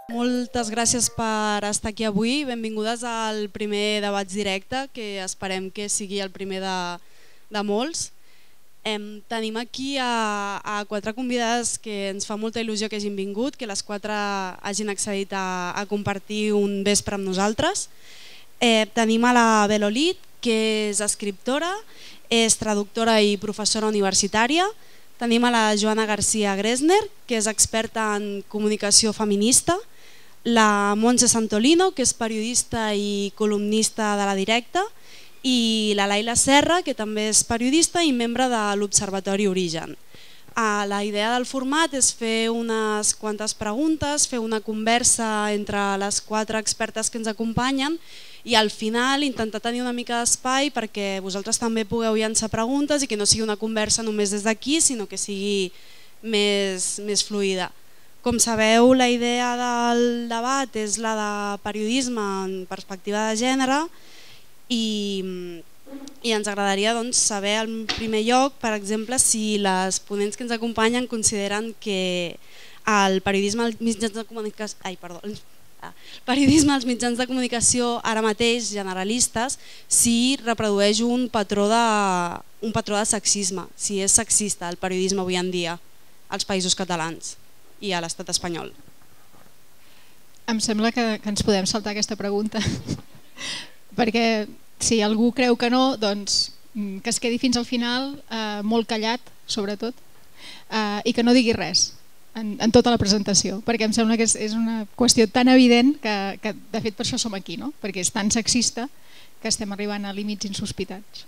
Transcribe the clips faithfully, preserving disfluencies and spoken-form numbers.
Moltes gràcies per estar aquí avui. Benvingudes al primer Debats Directe, que esperem que sigui el primer de, de molts. Em, tenim aquí a, a quatre convidades que ens fa molta il·lusió que hagin vingut, que les quatre hagin accedit a, a compartir un vespre amb nosaltres. Eh, tenim a la Belolit, que és escriptora, és traductora i professora universitària. Tenim a la Joana García Gresner, que és experta en comunicació feminista. La Montse Santolino, que és periodista i columnista de La Directa, i la Laila Serra, que també és periodista i membre de l'Observatori Origen. La idea del format és fer unes quantes preguntes, fer una conversa entre les quatre expertes que ens acompanyen i al final intentar tenir una mica d'espai perquè vosaltres també pugueu llançar preguntes i que no sigui una conversa només des d'aquí, sinó que sigui més, més fluida. Com sabeu, la idea del debat és la de periodisme en perspectiva de gènere i, i ens agradaria doncs, saber en primer lloc, per exemple, si les ponents que ens acompanyen consideren que el periodisme als mitjans de comunicació, ai, perdó, el periodisme als mitjans de comunicació ara mateix generalistes si reprodueix un patró de, un patró de sexisme, si és sexista el periodisme avui en dia als països catalans i a l'estat espanyol. Em sembla que, que ens podem saltar aquesta pregunta perquè si algú creu que no, doncs que es quedi fins al final eh, molt callat, sobretot, eh, i que no digui res en, en tota la presentació, perquè em sembla que és, és una qüestió tan evident que, que de fet per això som aquí, no? Perquè és tan sexista que estem arribant a límits insospitats.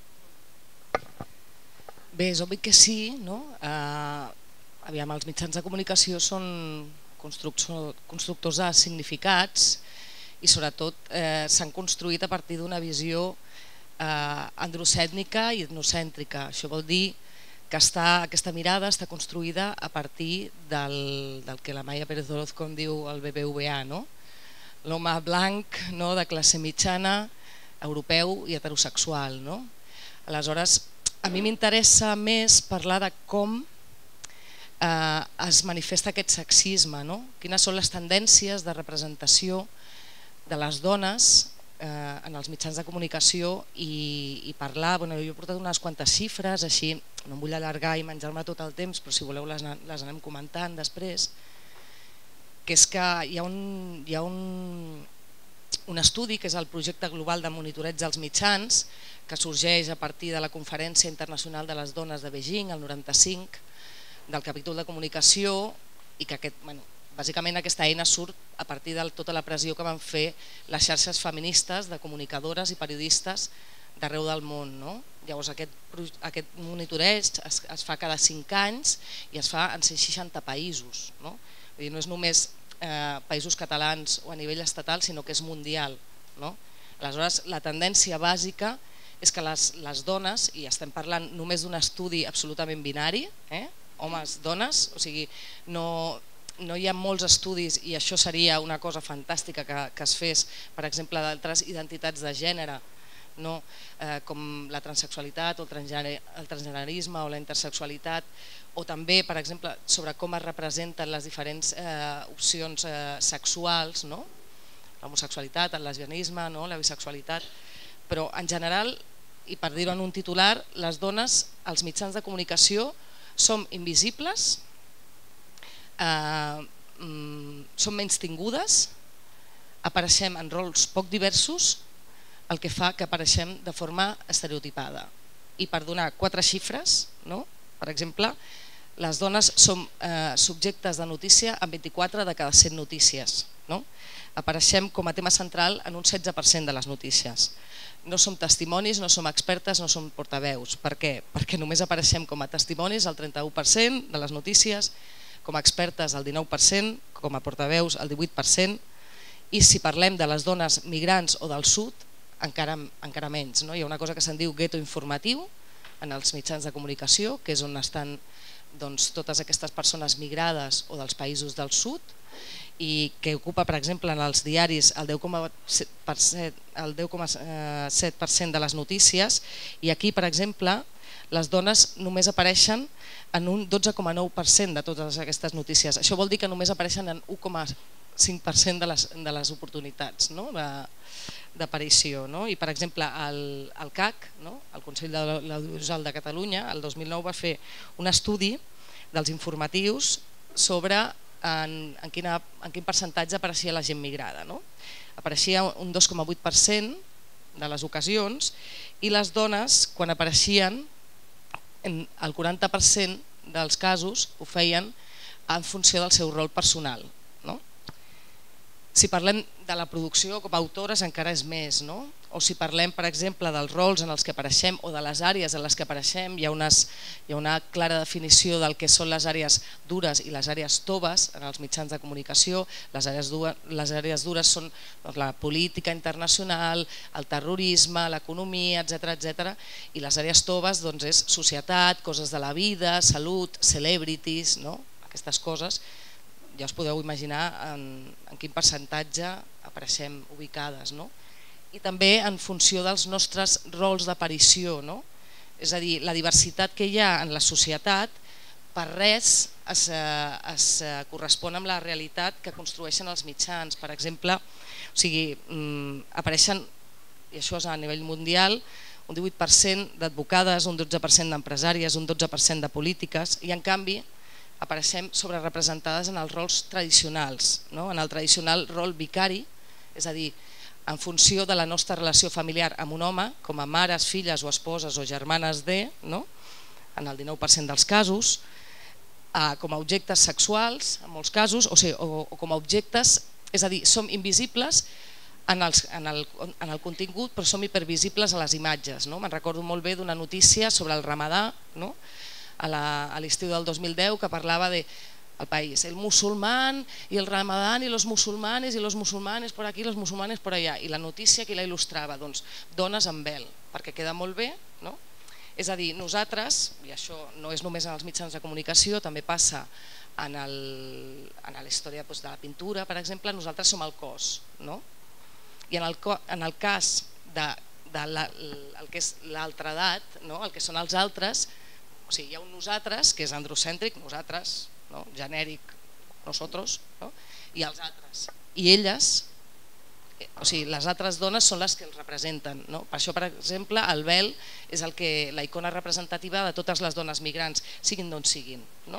Bé, és obvi que sí, no? Eh, aviam, els mitjans de comunicació són constructors de significats i sobretot eh, s'han construït a partir d'una visió eh, androcèntrica i etnocèntrica. Això vol dir que està, aquesta mirada està construïda a partir del, del que la Maia Pérez Orozco en diu el B B V A, no? L'home blanc, no? De classe mitjana, europeu i heterosexual. No? Aleshores, a mi m'interessa més parlar de com eh, es manifesta aquest sexisme, no? Quines són les tendències de representació de les dones eh, en els mitjans de comunicació i, i parlar, bueno, jo he portat unes quantes xifres, així no em vull allargar i menjar-me tot el temps, però si voleu les, les anem comentant després, que és que hi ha, un, hi ha un, un estudi que és el projecte global de monitoreig dels mitjans que sorgeix a partir de la Conferència Internacional de les Dones de Beijing, el noranta-cinc, del capítol de comunicació i que aquest, bueno, bàsicament aquesta eina surt a partir de tota la pressió que van fer les xarxes feministes de comunicadores i periodistes d'arreu del món. No? Llavors aquest, aquest monitoreig es, es fa cada cinc anys i es fa en cent seixanta països. No, Vull dir, no és només eh, països catalans o a nivell estatal, sinó que és mundial. No? Aleshores, la tendència bàsica és que les, les dones, i estem parlant només d'un estudi absolutament binari, eh? homes, dones, o sigui, no... no hi ha molts estudis i això seria una cosa fantàstica que, que es fes, per exemple, d'altres identitats de gènere, no? eh, com la transexualitat o el, transgener, el transgenerisme o la intersexualitat, o també, per exemple, sobre com es representen les diferents eh, opcions eh, sexuals, no? L'homosexualitat, el lesbianisme, no? La bisexualitat, però en general, i per dir-ho en un titular, les dones als mitjans de comunicació som invisibles, Uh, um, són menys tingudes, apareixem en rols poc diversos, el que fa que apareixem de forma estereotipada. I per donar quatre xifres, no? Per exemple, les dones som uh, subjectes de notícia en vint-i-quatre de cada cent notícies. No? Apareixem com a tema central en un setze per cent de les notícies. No som testimonis, no som expertes, no som portaveus. Per què? Perquè només apareixem com a testimonis el trenta-u per cent de les notícies, com a expertes el dinou per cent, com a portaveus el divuit per cent, i si parlem de les dones migrants o del sud, encara, encara menys. No? Hi ha una cosa que se'n diu gueto informatiu en els mitjans de comunicació, que és on estan doncs, totes aquestes persones migrades o dels països del sud, i que ocupa, per exemple, en els diaris el deu coma set per cent de les notícies, i aquí, per exemple, les dones només apareixen en un dotze coma nou per cent de totes aquestes notícies. Això vol dir que només apareixen en un coma cinc per cent de les, de les oportunitats, no? d'aparició. No? I per exemple el, el C A C, no? El Consell de l'Audiovisual de Catalunya, el dos mil nou va fer un estudi dels informatius sobre en, en, quina, en quin percentatge apareixia la gent migrada. No? Apareixia un dos coma vuit per cent de les ocasions i les dones quan apareixien el quaranta per cent dels casos ho feien en funció del seu rol personal. No? Si parlem de la producció com a autores encara és més, no? O si parlem per exemple dels rols en els que apareixem o de les àrees en les que apareixem, hi ha, unes, hi ha una clara definició del que són les àrees dures i les àrees toves en els mitjans de comunicació. Les àrees dures, les àrees dures són doncs, la política internacional, el terrorisme, l'economia, etcètera etcètera, i les àrees toves doncs, és societat, coses de la vida, salut, celebrities, no? Aquestes coses. Ja us podeu imaginar en, en quin percentatge apareixem ubicades, no? I també en funció dels nostres rols d'aparició, no? És a dir, la diversitat que hi ha en la societat per res es, es correspon amb la realitat que construeixen els mitjans. Per exemple, o sigui, apareixen, i això és a nivell mundial, un divuit per cent d'advocades, un dotze per cent d'empresàries, un dotze per cent de polítiques, i en canvi apareixem sobrerepresentades en els rols tradicionals, no? En el tradicional rol vicari, és a dir, en funció de la nostra relació familiar amb un home, com a mares, filles o esposes o germanes de, no? En el dinou per cent dels casos, eh, com a objectes sexuals, en molts casos, o, sigui, o, o com a objectes, és a dir, som invisibles en, els, en, el, en el contingut, però som hipervisibles a les imatges. No? Me'n recordo molt bé d'una notícia sobre el Ramadà, no? A l'estiu del dos mil deu, que parlava de el país, el musulmán y el ramadán y los musulmanes y los musulmanes por aquí, los musulmanes por allá, i la notícia que la il·lustrava, doncs, dones amb vel, perquè queda molt bé, no? És a dir, nosaltres, i això no és només en els mitjans de comunicació, també passa en, el, en la història doncs, de la pintura, per exemple, nosaltres som el cos, no? I en el, en el cas de, de la, el que és l'altredat, no? El que són els altres, o sigui, hi ha un nosaltres, que és androcèntric, nosaltres, no? Genèric, nosotros, no? I els altres. I elles, o sigui, les altres dones són les que els representen. No? Per això, per exemple, el vel és el que, la icona representativa de totes les dones migrants, siguin d'on siguin. No?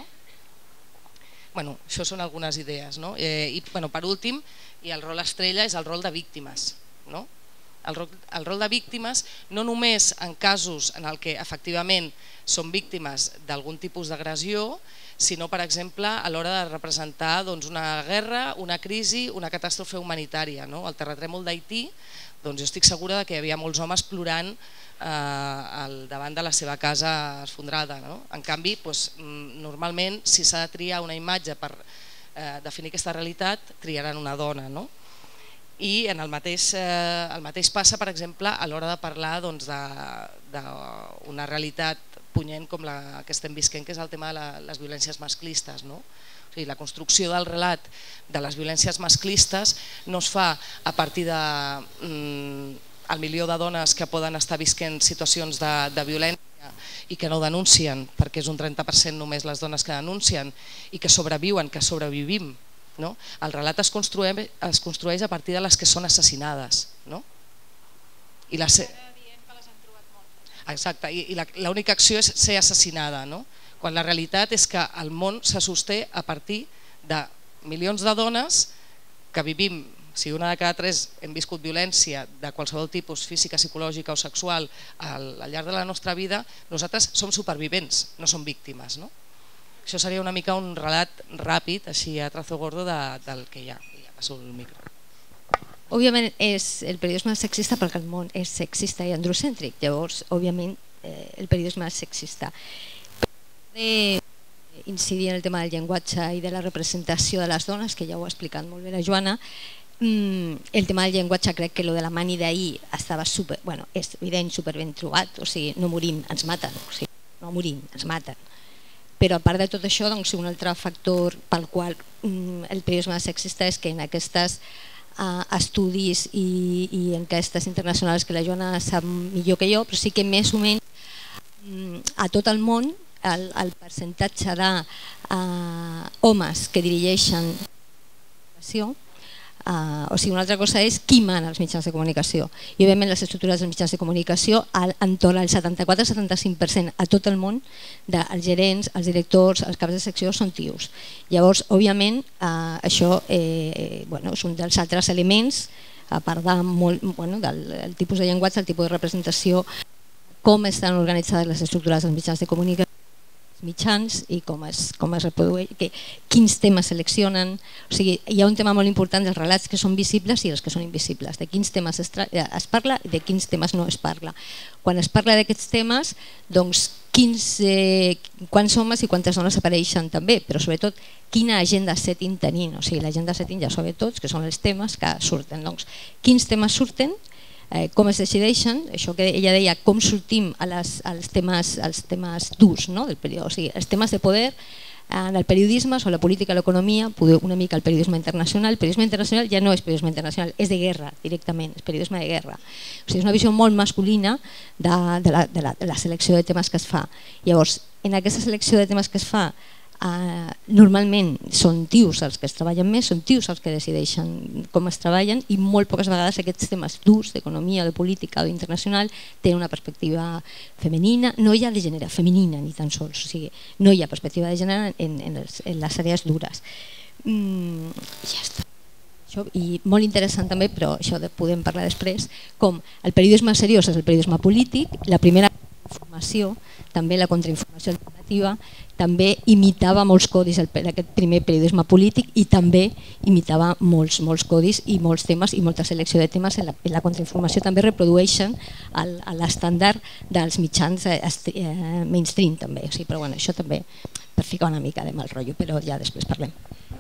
Bueno, això són algunes idees. No? Eh, I bueno, per últim, i el rol estrella és el rol de víctimes. No? El rol, el rol de víctimes no només en casos en el que efectivament són víctimes d'algun tipus d'agressió, sinó, per exemple, a l'hora de representar doncs, una guerra, una crisi, una catàstrofe humanitària. No? El terratrèmol d'Haití, doncs, jo estic segura que hi havia molts homes plorant eh, al davant de la seva casa esfondrada. No? En canvi, doncs, normalment, si s'ha de triar una imatge per eh, definir aquesta realitat, triaran una dona. No? I en el mateix, eh, el mateix passa, per exemple, a l'hora de parlar doncs, d'una realitat punyent com la que estem visquent, que és el tema de la, les violències masclistes. No? O sigui, la construcció del relat de les violències masclistes no es fa a partir de mm, el milió de dones que poden estar visquent situacions de, de violència i que no denuncien, perquè és un trenta per cent només les dones que denuncien i que sobreviuen, que sobrevivim. No? El relat es construeix, es construeix a partir de les que són assassinades. No? I la se... Exacte, i l'única acció és ser assassinada, no? Quan la realitat és que el món se sosté a partir de milions de dones que vivim, si una de cada tres hem viscut violència de qualsevol tipus, física, psicològica o sexual al, al llarg de la nostra vida, nosaltres som supervivents, no som víctimes. No? Això seria una mica un relat ràpid, així a trazo gordo, de, del que hi ha. Ja passo el micro. Òbviament és el periodisme sexista perquè el món és sexista i androcèntric, llavors òbviament eh, el periodisme és sexista. Per incidir en el tema del llenguatge i de la representació de les dones, que ja ho ha explicat molt bé la Joana, el tema del llenguatge crec que lo de la mani d'ahir estava super, bueno, és evident, super ben trobat, o sigui, no morim, ens maten, o sigui, no morim, ens maten. Però a part de tot això, doncs, un altre factor pel qual mm, el periodisme sexista és que en aquestes Uh, estudis i, i enquestes internacionals que la Joana sap millor que jo, però sí que més o menys um, a tot el món el, el percentatge d'homes uh, que dirigeixen Uh, o sigui, una altra cosa és qui mana els mitjans de comunicació. I, òbviament, les estructures dels mitjans de comunicació, entorn al setanta-quatre setanta-cinc per cent a tot el món, dels gerents, els directors, els caps de secció són tios. Llavors, òbviament, uh, això eh, bueno, és un dels altres elements, a part de molt, bueno, del el tipus de llenguatge, el tipus de representació, com estan organitzades les estructures dels mitjans de comunicació, mitjans i com es, com es reprodueix, que, quins temes seleccionen. O sigui, hi ha un tema molt important dels relats que són visibles i els que són invisibles, de quins temes es, es parla i de quins temes no es parla. Quan es parla d'aquests temes, doncs quins, eh, quants homes i quantes dones apareixen també, però sobretot quina agenda setting tenim. O sigui, l'agenda setting ja sabeu tots, que són els temes que surten. Doncs, quins temes surten, Eh, com es decideixen, això que ella deia, com sortim a les, als temes, als temes durs, no? Del període, o sigui, els temes de poder en el periodisme, o la política, l'economia, una mica el periodisme internacional. El periodisme internacional ja no és periodisme internacional, és de guerra directament, és periodisme de guerra. O sigui, és una visió molt masculina de, de, la, de, la, de la selecció de temes que es fa. Llavors, en aquesta selecció de temes que es fa, Uh, normalment són tios els que es treballen més, són tios els que decideixen com es treballen i molt poques vegades aquests temes durs d'economia, de política o d'internacional tenen una perspectiva femenina, no hi ha de gènere, femenina ni tan sols, o sigui, no hi ha perspectiva de gènere en, en, els, en les àrees dures. Mm, ja està. Això, i molt interessant també, però això de podem parlar després, com el periodisme seriós és el periodisme polític, la primera informació, també la contrainformació alternativa, també imitava molts codis aquest primer periodisme polític i també imitava molts, molts codis i molts temes i molta selecció de temes en la, en la contrainformació també reprodueixen l'estàndard dels mitjans eh, eh, mainstream també, o sigui, però bueno, això també per ficar una mica de mal rotllo, però ja després parlem.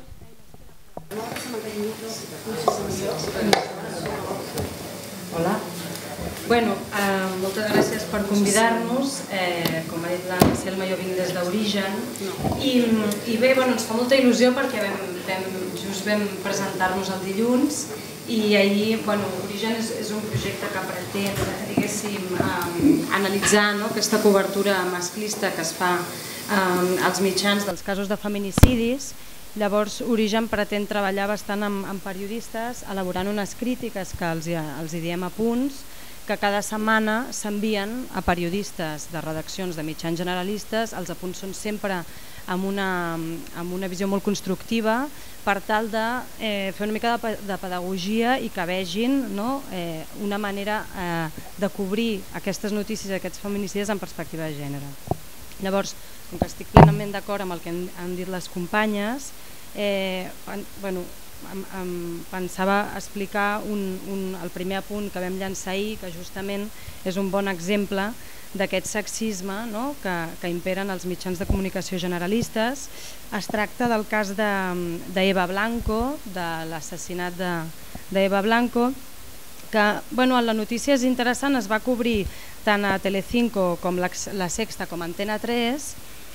Hola. Bueno, eh, moltes gràcies per convidar-nos. Eh, com ha dit la Selma, jo vinc des d'Origen. I, i bé, bueno, ens fa molta il·lusió perquè vam, vam, just vam presentar-nos el dilluns i ahir, bueno, Origen és, és un projecte que pretén, diguéssim, eh, analitzar, no?, aquesta cobertura masclista que es fa eh, als mitjans dels casos de feminicidis. Llavors, Origen pretén treballar bastant amb, amb periodistes, elaborant unes crítiques que els, els hi diem a punts, que cada setmana s'envien a periodistes de redaccions de mitjans generalistes. Els apunts són sempre amb una, amb una visió molt constructiva per tal de eh, fer una mica de, de pedagogia i que vegin, no?, eh, una manera eh, de cobrir aquestes notícies i aquests feminicides en perspectiva de gènere. Llavors, com que estic plenament d'acord amb el que han, han dit les companyes, eh, bueno, Em, em pensava explicar un, un, el primer apunt que vam llançar ahir, que justament és un bon exemple d'aquest sexisme, no?, que, que imperen els mitjans de comunicació generalistes. Es tracta del cas d'Eva Blanco, de l'assassinat d'Eva Blanco, que bueno, la notícia és interessant, es va cobrir tant a Telecinco com la, la Sexta com a Antena tres,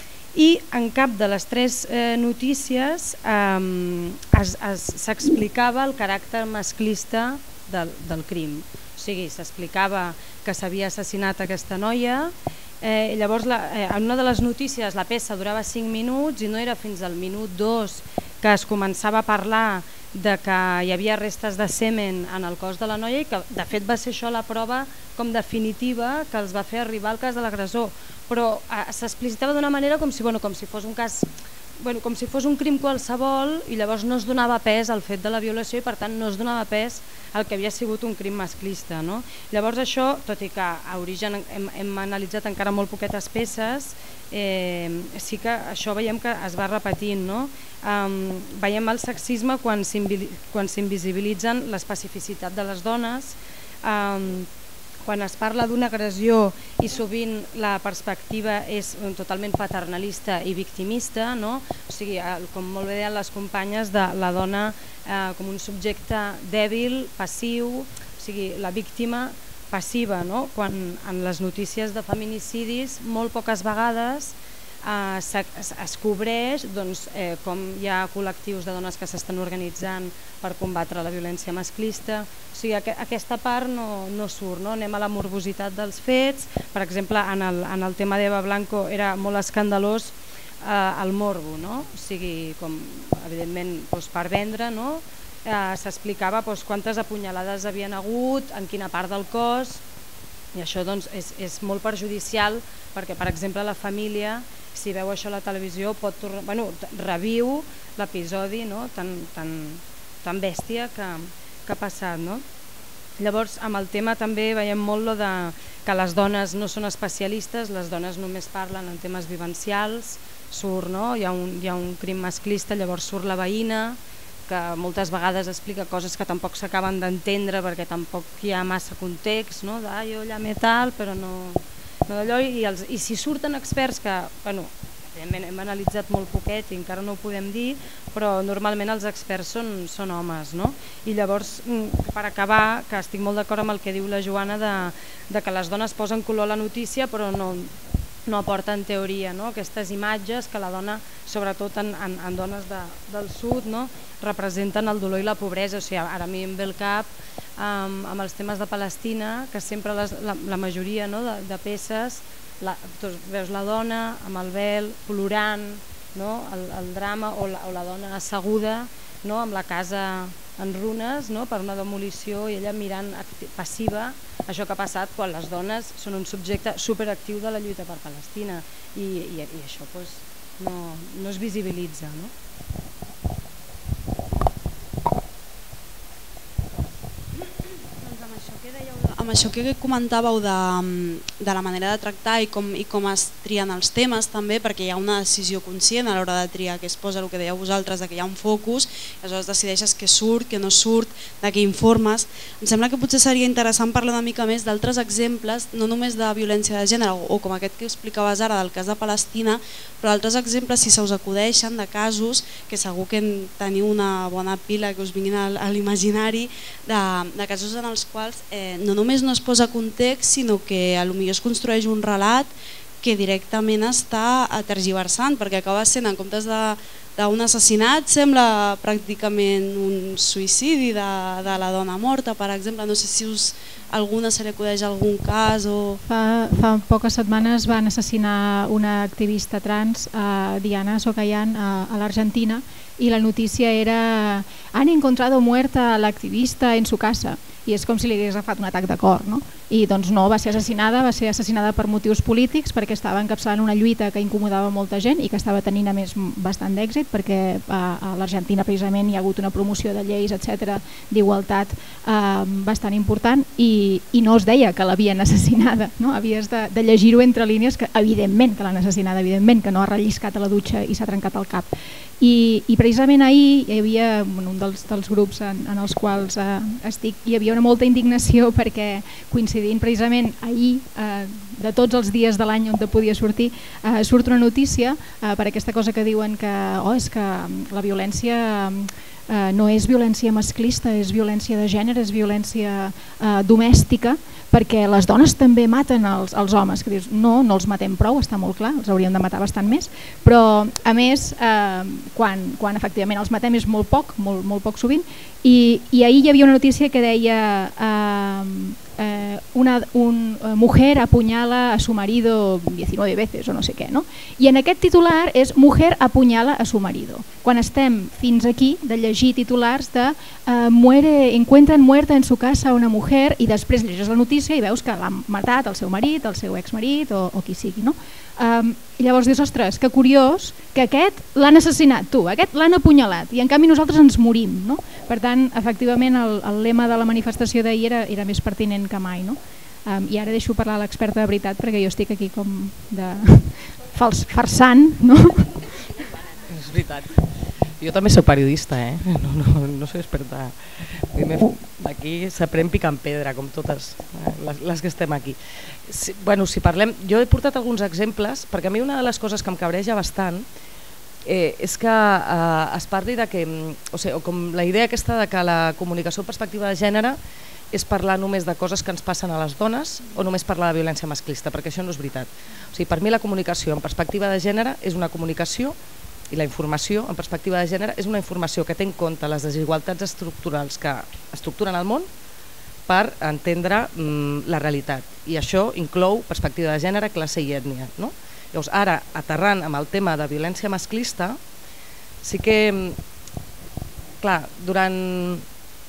i en cap de les tres eh, notícies eh, s'explicava el caràcter masclista del, del crim. O sigui, s'explicava que s'havia assassinat aquesta noia, eh, llavors la, eh, en una de les notícies la peça durava cinc minuts i no era fins al minut dos que es començava a parlar de que hi havia restes de semen en el cos de la noia i que de fet va ser això la prova com definitiva que els va fer arribar al cas de l'agressor, però eh, s'explicitava d'una manera com si, bueno, com si fos un cas, bueno, com si fos un crim qualsevol i llavors no es donava pes al fet de la violació i per tant no es donava pes al que havia sigut un crim masclista, no? Llavors això, tot i que a Origen hem, hem analitzat encara molt poquetes peces, eh, sí que això veiem que es va repetint, no? Um, veiem el sexisme quan s'invisibilitzen l'especificitat de les dones, um, quan es parla d'una agressió i sovint la perspectiva és totalment paternalista i victimista, no? O sigui, com molt bé deien les companyes, de la dona eh, com un subjecte dèbil, passiu, o sigui, la víctima passiva, no? Quan en les notícies de feminicidis molt poques vegades eh, es, es cobreix doncs, eh, com hi ha col·lectius de dones que s'estan organitzant per combatre la violència masclista. O sigui, aquesta part no, no surt, no? Anem a la morbositat dels fets. Per exemple, en el, en el tema d'Eva Blanco era molt escandalós eh, el morbo, no? O sigui, com, evidentment doncs, per vendre, no? s'explicava quantes apunyalades havien hagut, en quina part del cos, i això és molt perjudicial perquè, per exemple, la família, si veu això a la televisió, reviu l'episodi tan bèstia que ha passat. Llavors, amb el tema també veiem molt que les dones no són especialistes, les dones només parlen en temes vivencials, hi ha un crim masclista, llavors surt la veïna, que moltes vegades explica coses que tampoc s'acaben d'entendre perquè tampoc hi ha massa context, jo llamé tal, però no d'allò, i si surten experts que, bueno, evidentment hem analitzat molt poquet i encara no ho podem dir, però normalment els experts són homes, i llavors, per acabar, que estic molt d'acord amb el que diu la Joana de que les dones posen color a la notícia però no no aporten teoria, aquestes imatges que la dona, sobretot en dones del sud, representen el dolor i la pobresa. Ara a mi em ve el cap amb els temes de Palestina, que sempre la majoria de peces veus la dona amb el vel, plorant el drama, o la dona asseguda amb la casa en runes per una demolició i ella mirant passiva això que ha passat quan les dones són un subjecte superactiu de la lluita per Palestina, i això no es visibilitza. Amb això que comentàveu de la manera de tractar i com es trien els temes també, perquè hi ha una decisió conscient a l'hora de triar, que es posa el que dèieu vosaltres, que hi ha un focus, i aleshores decideixes què surt, què no surt, de què informes. Em sembla que potser seria interessant parlar una mica més d'altres exemples, no només de violència de gènere, o com aquest que explicaves ara del cas de Palestina, però altres exemples, si se us acudeixen, de casos que segur que teniu una bona pila que us vinguin a l'imaginari, de casos en els quals no només no es posa context, sinó que potser es construeix un relat que directament està tergiversant, perquè acaba sent, en comptes d'un assassinat, sembla pràcticament un suïcidi de la dona morta, per exemple. No sé si us alguna se li acudeix algun cas. Fa poques setmanes van assassinar una activista trans, Diana Socayan, a l'Argentina, i la notícia era: han encontrado muerta a l'activista en su casa. I és com si li hagués agafat un atac de cor, no? I doncs no, va ser assassinada, va ser assassinada per motius polítics, perquè estava encapçalant una lluita que incomodava molta gent i que estava tenint a més bastant d'èxit, perquè a l'Argentina precisament hi ha hagut una promoció de lleis, etcètera, d'igualtat bastant important, i no es deia que l'havien assassinada, havies de llegir-ho entre línies, que evidentment que l'han assassinada, evidentment que no ha relliscat a la dutxa i s'ha trencat el cap. I precisament ahir hi havia un dels grups en els quals estic, hi havia una molta indignació perquè coincidint precisament ahir, de tots els dies de l'any on podia sortir, surt una notícia per aquesta cosa que diuen que és que la violència no és violència masclista, és violència de gènere, és violència domèstica, perquè les dones també maten els homes, que dius, no, no els matem prou, està molt clar, els hauríem de matar bastant més, però a més, quan efectivament els matem és molt poc, molt poc sovint, i ahir hi havia una notícia que deia una mujer apuñala a su marido diecinueve veces o no sé què, no? I en aquest titular és mujer apuñala a su marido. Quan estem fins aquí de llegir titulars de muere, encuentran muerta en su casa una mujer, i després llegeix la notícia i veus que l'han matat el seu marit, el seu exmarit o qui sigui, no? I llavors dius, ostres, que curiós que aquest l'han assassinat, tu, aquest l'han apunyalat, i en canvi nosaltres ens morim, no? Per tant, efectivament, el lema de la manifestació d'ahir era més pertinent que mai, no? I ara deixo parlar l'experta de veritat, perquè jo estic aquí com de farsant, no? És veritat. Jo també soc periodista, eh? No soc experta. Aquí s'aprèn picant pedra, com totes les que estem aquí. Bueno, si parlem... Jo he portat alguns exemples, perquè a mi una de les coses que em cabreja bastant és que es parli de que... O sigui, com la idea aquesta de que la comunicació en perspectiva de gènere és parlar només de coses que ens passen a les dones o només parlar de violència masclista, perquè això no és veritat. O sigui, per mi la comunicació en perspectiva de gènere és una comunicació, i la informació en perspectiva de gènere és una informació que té en compte les desigualtats estructurals que estructuren el món per entendre la realitat, i això inclou perspectiva de gènere, classe i ètnia, no? Llavors, ara, aterrant amb el tema de violència masclista, sí que clar, durant...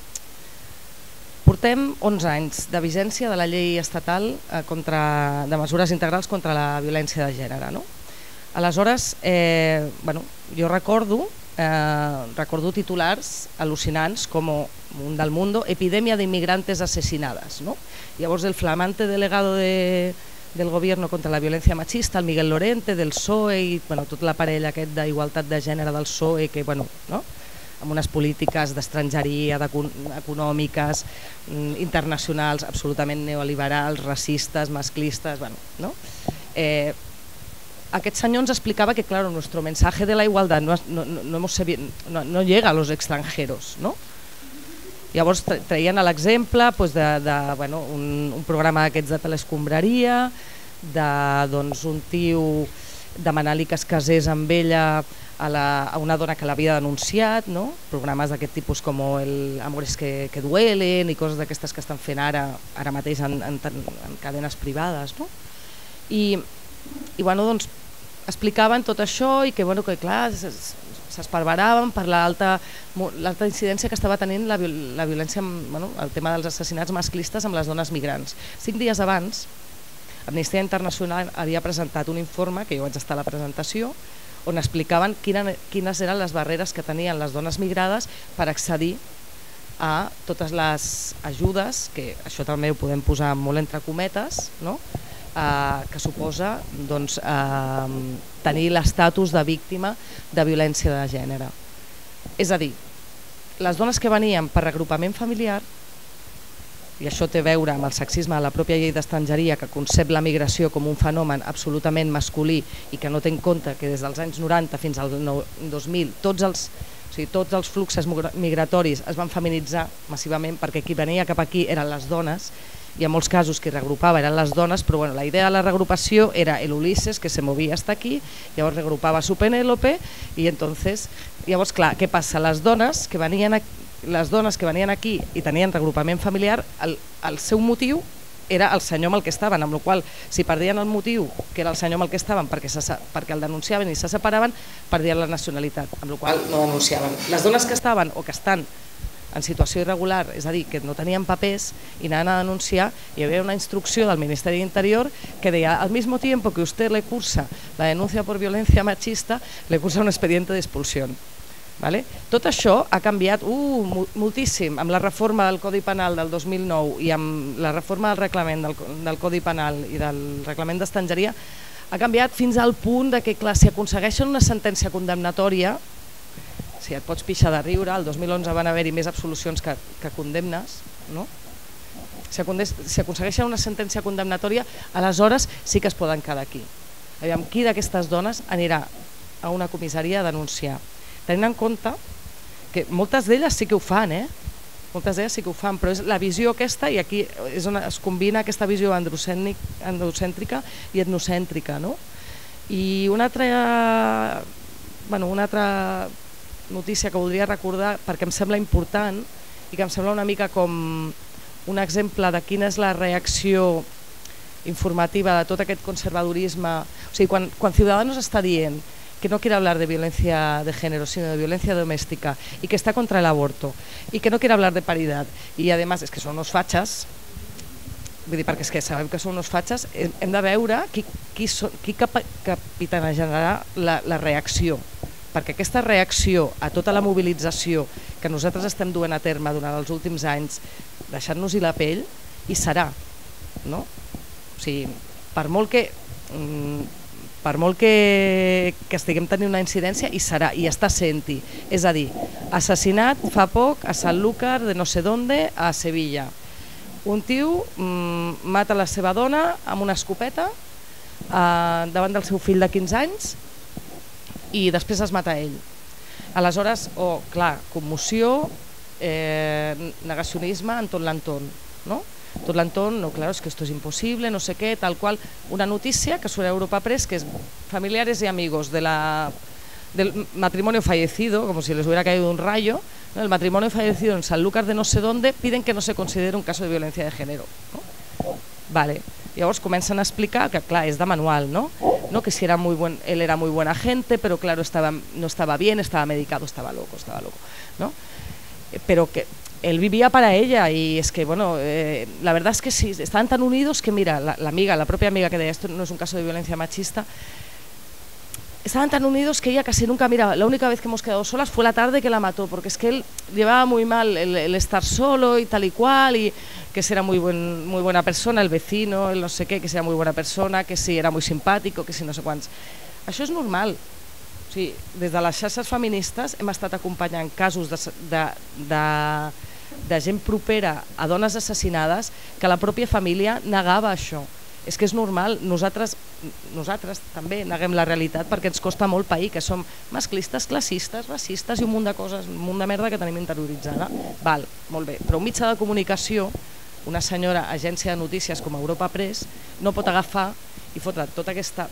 Portem onze anys de vigència de la llei estatal contra, de mesures integrals contra la violència de gènere. No? Aleshores, eh, bueno, jo recordo, eh, recordo titulars al·lucinants com un del Mundo, epidèmia d'inmigrantes assassinades. No? Llavors el flamante delegado de, del gobierno contra la violència machista, el Miguel Lorente, del P S O E, i bueno, tot l'aparell aquest d'igualtat de gènere del P S O E, que bueno, no? amb unes polítiques d'estrangeria, econòmiques, internacionals, absolutament neoliberals, racistes, masclistes, bueno, no? Eh, aquest senyor ens explicava que, claro, nuestro mensaje de la igualdad no, no, no, no, no llega a los extranjeros, ¿no? Llavors traien l'exemple pues, de, de bueno, un, un programa d'aquests de telescombraria, de doncs, un tio demanant-li que es casés amb ella a, la, a una dona que l'havia denunciat, no? Programes d'aquest tipus com el Amores que, que duelen i coses d'aquestes que estan fent ara, ara mateix en, en, en cadenes privades. No? I, i bueno, doncs, explicaven tot això i que, bueno, que clar, s'esparveraven per l'alta incidència que estava tenint la, la violència, bueno, el tema dels assassinats masclistes amb les dones migrants. Cinc dies abans, Amnistia Internacional havia presentat un informe, que jo vaig estar a la presentació, on explicaven quines eren les barreres que tenien les dones migrades per accedir a totes les ajudes, que això també ho podem posar molt entre cometes, no? eh, que suposa doncs, eh, tenir l'estatus de víctima de violència de gènere. És a dir, les dones que venien per regrupament familiar, i això té a veure amb el sexisme de la pròpia llei d'estrangeria, que concep la migració com un fenomen absolutament masculí i que no té en compte que des dels anys noranta fins al dos mil tots els, o sigui, tots els fluxos migratoris es van feminitzar massivament perquè qui venia cap aquí eren les dones i en molts casos qui regrupava eren les dones, però bueno, la idea de la regrupació era el Ulises que se movia hasta aquí, llavors regrupava su Penélope i entonces, llavors clar, què passa? Les dones que venien aquí les dones que venien aquí i tenien regrupament familiar, el, el seu motiu era el senyor amb el que estaven, amb la qual cosa si perdien el motiu, que era el senyor amb el que estaven perquè, se, perquè el denunciaven i se separaven, perdien la nacionalitat, amb la qual cosa no denunciaven. Les dones que estaven o que estan en situació irregular, és a dir, que no tenien papers i anaven a denunciar, hi havia una instrucció del Ministeri d'Interior que deia, al mismo tiempo que usted le cursa la denuncia por violencia machista, le cursa un expediente de expulsión. Vale? Tot això ha canviat uh, moltíssim amb la reforma del Codi Penal del dos mil nou i amb la reforma del reglament del, del Codi Penal i del reglament d'estrangeria, ha canviat fins al punt de que, clar, si aconsegueixen una sentència condemnatòria, si et pots pixar de riure, el dos mil onze van haver-hi més absolucions que, que condemnes, no? Si, si aconsegueixen una sentència condemnatòria, aleshores sí que es poden quedar aquí. Aviam, qui d'aquestes dones anirà a una comissaria a denunciar? Tenint en compte que moltes d'elles sí que ho fan, eh? Moltes d'elles sí que ho fan, però és la visió aquesta, i aquí és on es combina aquesta visió androcèntrica i etnocèntrica, no? I una altra, bueno, una altra notícia que voldria recordar, perquè em sembla important i que em sembla una mica com un exemple de quina és la reacció informativa de tot aquest conservadorisme. O sigui, quan, quan Ciudadanos està dient que no quiere hablar de violencia de género, sino de violencia doméstica, y que está contra el aborto, y que no quiere hablar de paridad, y además es que són uns fatxes, vull dir, perquè és que sabem que són uns fatxes, hem de veure qui, qui, so, qui cap, capitanejarà la, la reacció, perquè aquesta reacció a tota la mobilització que nosaltres estem duent a terme durant els últims anys, deixant-nos-hi la pell, hi serà, no? O sigui, per molt que... Mm, per molt que, que estiguem tenint una incidència, hi serà, i està sent-hi. És a dir, assassinat fa poc a Sanlúcar de no sé d'on, a Sevilla. Un tio mmm, mata la seva dona amb una escopeta eh, davant del seu fill de quinze anys i després es mata ell. Aleshores, oh, clar, commoció, eh, negacionisme en tot l'entorn, no? Tot l'entorn, no, claro, es que esto es imposible, no sé qué, tal cual. Una noticia que sube a Europa Press, que es familiares y amigos de la, del matrimonio fallecido, como si les hubiera caído un rayo, ¿no? El matrimonio fallecido en Sanlúcar de no sé dónde, piden que no se considere un caso de violencia de género, ¿no? Vale. Llavors comencen a explicar que, clar, és de manual, no? ¿no? Que si era muy buen, él era muy buena gente, pero claro, estaba, no estaba bien, estaba medicado, estaba loco, estaba loco, ¿no? Pero que él vivía para ella y es que, bueno, eh, la verdad es que sí, estaban tan unidos que mira, la, la amiga, la propia amiga que de esto no es un caso de violencia machista, estaban tan unidos que ella casi nunca, mira, la única vez que hemos quedado solas fue la tarde que la mató, porque es que él llevaba muy mal el, el estar solo y tal y cual, y que si era muy, buen, muy buena persona, el vecino, el no sé qué, que si era muy buena persona, que si era muy simpàtic, que si no sé quants. Això és normal. O sigui, des de les xarxes feministes hem estat acompanyant casos de, de, de, de gent propera a dones assassinades que la pròpia família negava això. És que és normal, nosaltres, nosaltres també neguem la realitat perquè ens costa molt pair, que som masclistes, classistes, racistes i un munt de coses, un munt de merda que tenim interioritzada. Val, molt bé, però un mitjà de comunicació, una senyora agència de notícies com Europa Press, no pot agafar i fotre tota aquesta...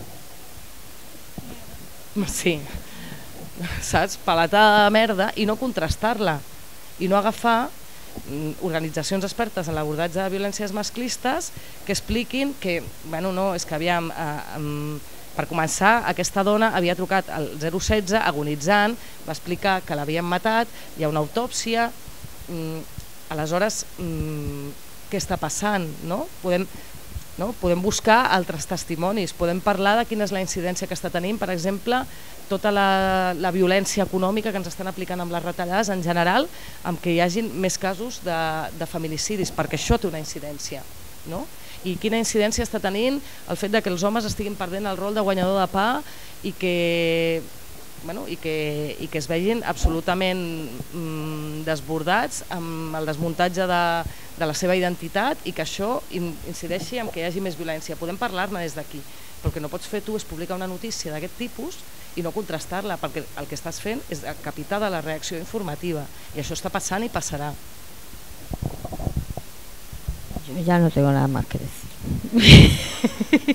Sí, saps? Paletada de merda i no contrastar-la i no agafar organitzacions expertes en l'abordatge de violències masclistes que expliquin que, bueno, no, és que aviam, eh, per començar, aquesta dona havia trucat al zero setze agonitzant, va explicar que l'havien matat, hi ha una autòpsia, mm, aleshores, mm, què està passant, no? Podem, no? Podem buscar altres testimonis, podem parlar de quina és la incidència que està tenint, per exemple, tota la, la violència econòmica que ens estan aplicant amb les retallades en general, amb que hi hagin més casos de, de feminicidis, perquè això té una incidència, no? I quina incidència està tenint el fet de que els homes estiguin perdent el rol de guanyador de pa i que, bueno, i que, i que es vegin absolutament mm, desbordats amb el desmuntatge de, de la seva identitat i que això incideixi en que hi hagi més violència. Podem parlar-ne des d'aquí, però el que no pots fer tu és publicar una notícia d'aquest tipus i no contrastar-la, perquè el que estàs fent és decapitar de la reacció informativa i això està passant i passarà. Yo ya no tengo nada más que decir.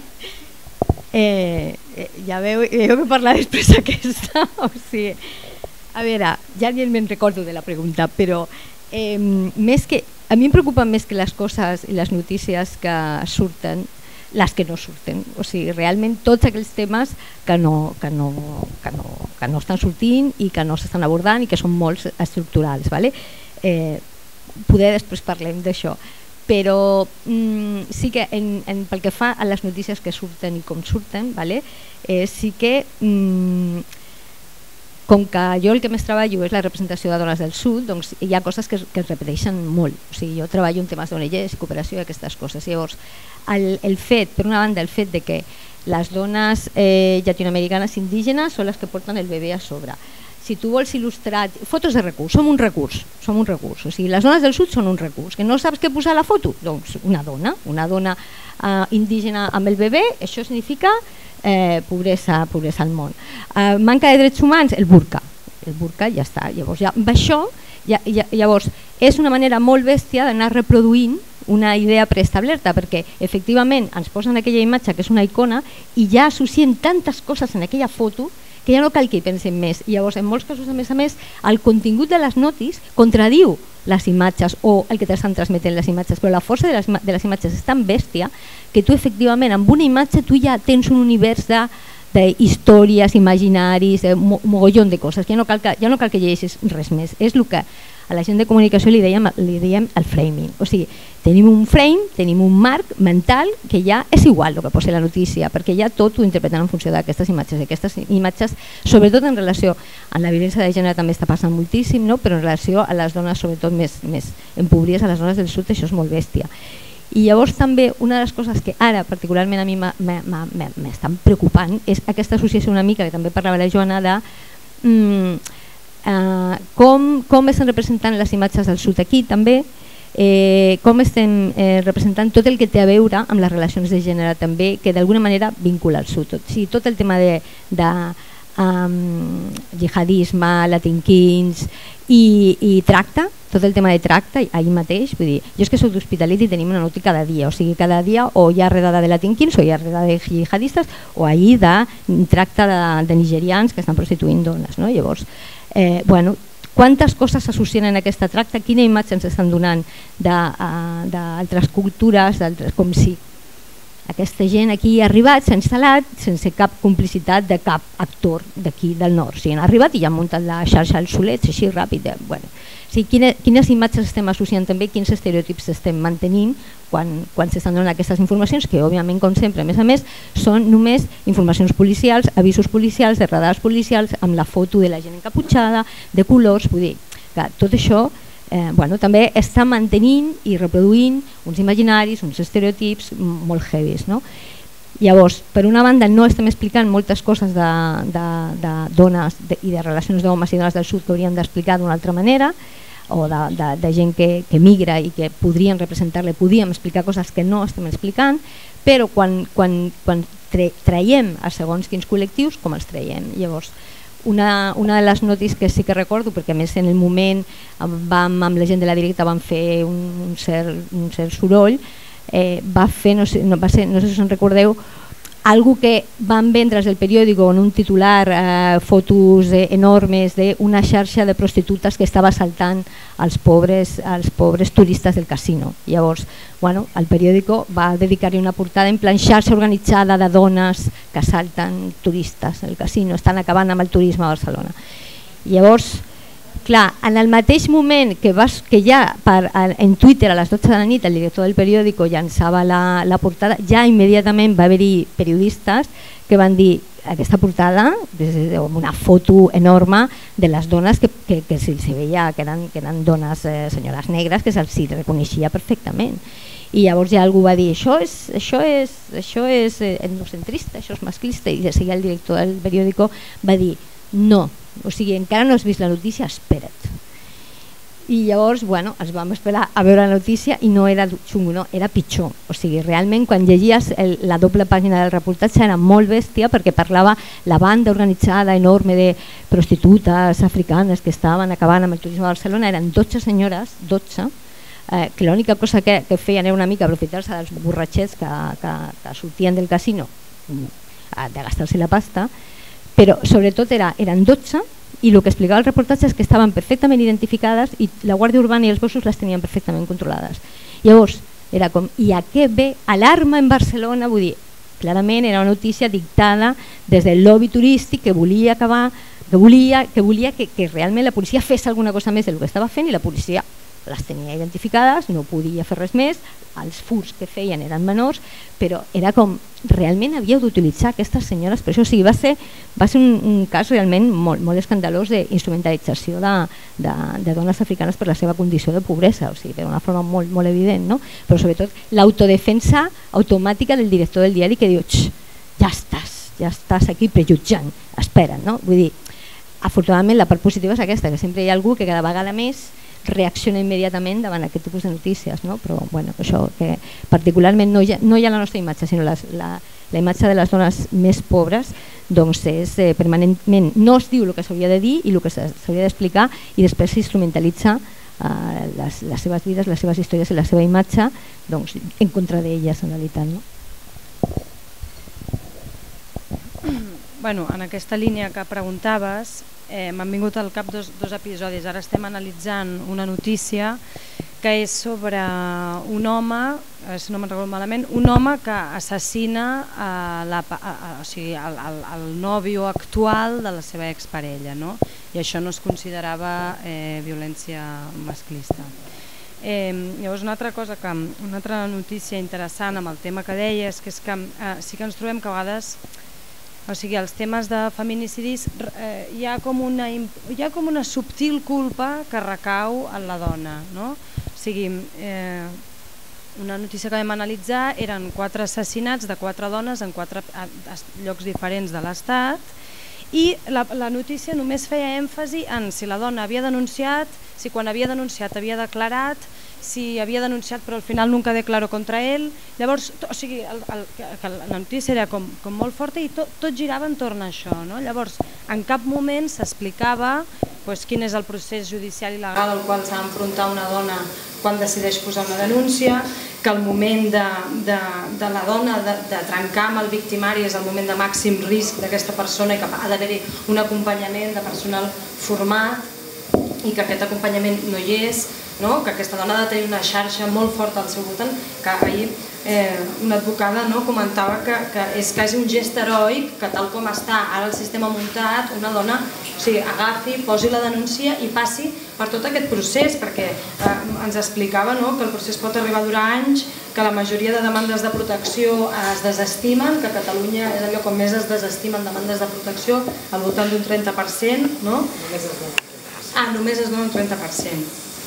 eh, eh, ja veu, veu que parlar després aquesta, o sigui, a veure, ja ni me'n recordo de la pregunta, però eh, més que, a mi em preocupen més que les coses i les notícies que surten, les que no surten, o sigui, realment tots aquells temes que no, que no, que no, que no estan sortint i que no s'estan abordant i que són molt estructurals, ¿vale? eh, poder després parlem d'això, però mm, sí que en, en, pel que fa a les notícies que surten i com surten, ¿vale? eh, sí que mm, com que jo el que més treballo és la representació de dones del sud, doncs hi ha coses que, que es repeteixen molt. O sigui, jo treballo en temes d'O N Ges i cooperació i aquestes coses. Llavors, el, el fet, per una banda, el fet de que les dones eh, llatinoamericanes indígenes són les que porten el bebè a sobre. Si tu vols il·lustrar... Fotos de recurs, som un recurs, som un recurs. O sigui, les dones del sud són un recurs. Que no saps què posar a la foto? Doncs una dona, una dona eh, indígena amb el bebè, això significa Eh, pobresa, pobresa al món. Eh, manca de drets humans, el burca. El burca ja està. Llavors, ja, amb això, ja, ja, llavors, és una manera molt bèstia d'anar reproduint una idea preestablerta, perquè efectivament ens posen aquella imatge que és una icona i ja associem tantes coses en aquella foto que ja no cal que hi pensem més. I llavors, en molts casos, a més a més, el contingut de les notis contradiu les imatges o el que t'estan transmetent les imatges, però la força de les, de les imatges és tan bèstia que tu efectivament amb una imatge tu ja tens un univers de, de històries, imaginaris, de mo, mogollon de coses, ja no cal que, ja no cal que llegeixis res més. És el que a la gent de comunicació li dèiem, li dèiem el framing, o sigui, tenim un frame, tenim un marc mental que ja és igual el que posa la notícia, perquè ja tot ho interpreten en funció d'aquestes imatges, i aquestes imatges, sobretot en relació a la violència de gènere també està passant moltíssim, no? Però en relació a les dones sobretot més, més empobrides, a les dones del sud, això és molt bèstia. I llavors també una de les coses que ara particularment a mi m'estan preocupant és aquesta associació una mica, que també parlava la Joana, de mm, Uh, com, com estem representant les imatges del sud aquí també, eh, com estem eh, representant tot el que té a veure amb les relacions de gènere també, que d'alguna manera vincula al sud. Tot, sí, tot el tema de, de um, jihadisme, latinquins i, i tracte, tot el tema de tracte, ahir mateix, vull dir, jo és que soc d'Hospitalet i tenim una noti cada dia, o sigui, cada dia o hi ha redada de latinquins o hi ha redada de jihadistes o ahir de tracte de, de nigerians que estan prostituint dones, no? Llavors, Eh, bueno, quantes coses s'associen en aquesta tracta, quina imatge ens estan donant d'altres cultures, com si aquesta gent aquí ha arribat, s'ha instal·lat sense cap complicitat de cap actor d'aquí del nord. O sigui, han arribat i ja han muntat la xarxa als solets, així ràpid. Bueno, o sigui, quines, quines imatges estem associant també, quins estereotips estem mantenint quan, quan s'estan donant aquestes informacions, que òbviament, com sempre, a més a més, són només informacions policials, avisos policials, de radars policials, amb la foto de la gent encaputxada, de colors, vull dir, que tot això eh, bueno, també està mantenint i reproduint uns imaginaris, uns estereotips molt heavies, no? Llavors, per una banda, no estem explicant moltes coses de, de, de dones de, i de relacions d'homes i dones del sud que hauríem d'explicar d'una altra manera, o de, de, de gent que, que migra i que podrien representar-le, podríem explicar coses que no estem explicant, però quan, quan, quan traiem a segons quins col·lectius, com els traiem? Llavors, una, una de les notícies que sí que recordo, perquè a més en el moment vam, amb la gent de la directa vam fer un, un, cert, un cert soroll, eh, va fer, no sé, no, va ser, no sé si us en recordeu, algo que van vendre del periòdico en un titular, eh, fotos eh, enormes d'una xarxa de prostitutes que estava assaltant als pobres, als pobres turistes del casino. Llavors, bueno, el periòdico va dedicar-hi una portada en plan xarxa organitzada de dones que assalten turistes al casino, estan acabant amb el turisme a Barcelona. Llavors, clar, en el mateix moment que, vas, que ja per, en Twitter a les dotze de la nit el director del periòdico llançava la, la portada, ja immediatament va haver-hi periodistes que van dir aquesta portada, una foto enorme de les dones que, que, que se veia que eren, que eren dones, eh, senyores negres, que se'ls reconeixia perfectament. I llavors ja algú va dir això és, això és, això és etnocentrista, això és masclista, i de seguida el director del periòdico va dir no, o sigui, encara no has vist la notícia, espera't. I llavors, bueno, ens vam esperar a veure la notícia i no era xungo, no, era pitjor. O sigui, realment quan llegies el, la doble pàgina del reportatge era molt bèstia perquè parlava la banda organitzada enorme de prostitutes africanes que estaven acabant amb el turisme de Barcelona, eren dotze senyores, dotze, eh, que l'única cosa que, que feien era una mica aprofitar-se dels borratxets que, que, que sortien del casino de gastar-se la pasta, però sobretot era, eren dotze i el que explicava el reportatge és que estaven perfectament identificades i la Guàrdia Urbana i els Mossos les tenien perfectament controlades. Llavors, era com, i a què ve alarma en Barcelona? Vull dir, clarament era una notícia dictada des del lobby turístic que volia acabar, que volia, que, volia que, que realment la policia fes alguna cosa més del que estava fent i la policia les tenia identificades, no podia fer res més, els furs que feien eren menors, però era com, realment havíeu d'utilitzar aquestes senyores per això. O sigui, va ser, va ser un, un cas realment molt, molt escandalós d'instrumentalització de, de, de dones africanes per la seva condició de pobresa, o sigui, d'una forma molt, molt evident, no? Però sobretot l'autodefensa automàtica del director del diari que diu, ja estàs, ja estàs aquí prejutjant, espera, no? Vull dir, afortunadament la part positiva és aquesta, que sempre hi ha algú que cada vegada més reacciona immediatament davant aquest tipus de notícies, no? Però bueno, això que particularment no hi ha, no hi ha la nostra imatge, sinó la, la, la imatge de les dones més pobres, doncs és eh, permanentment, no es diu el que s'hauria de dir i el que s'hauria d'explicar i després s'instrumentalitza eh, les, les seves vides, les seves històries i la seva imatge doncs, en contra d'elles en realitat, no? Bueno, en aquesta línia que preguntaves, eh, m'han vingut al cap dos, dos episodis. Ara estem analitzant una notícia que és sobre un home, eh, si no me'n recordo malament, un home que assassina a la, a, a, o sigui, el, el, el nòvio actual de la seva exparella, no? I això no es considerava eh, violència masclista. Eh, llavors una altra cosa que, una altra notícia interessant amb el tema que deies, que és que eh, sí que ens trobem que a vegades, o sigui, els temes de feminicidis eh, hi, ha com una, hi ha com una subtil culpa que recau en la dona, no? O sigui, eh, una notícia que vam analitzar eren quatre assassinats de quatre dones en quatre llocs diferents de l'Estat i la, la notícia només feia èmfasi en si la dona havia denunciat, si quan havia denunciat havia declarat, si havia denunciat però al final nunca declaró contra ell. Llavors, o sigui, el, el, que la notícia era com, com molt forta i tot, tot girava entorn a això, no? Llavors, en cap moment s'explicava pues, quin és el procés judicial i legal al qual s'ha d'enfrontar una dona quan decideix posar una denúncia, que el moment de, de, de la dona de, de trencar amb el victimari és el moment de màxim risc d'aquesta persona i que ha d'haver-hi un acompanyament de personal format i que aquest acompanyament no hi és, no? Que aquesta dona ha de tenir una xarxa molt forta al seu voltant, que ahir una advocada comentava que és quasi un gest heroic que tal com està ara el sistema muntat, una dona agafi, posi la denúncia i passi per tot aquest procés, perquè ens explicava que el procés pot arribar a durar anys, que la majoria de demandes de protecció es desestimen, que a Catalunya és allò com més es desestimen demandes de protecció, al voltant d'un trenta per cent, no? Ah, només es dona un trenta per cent.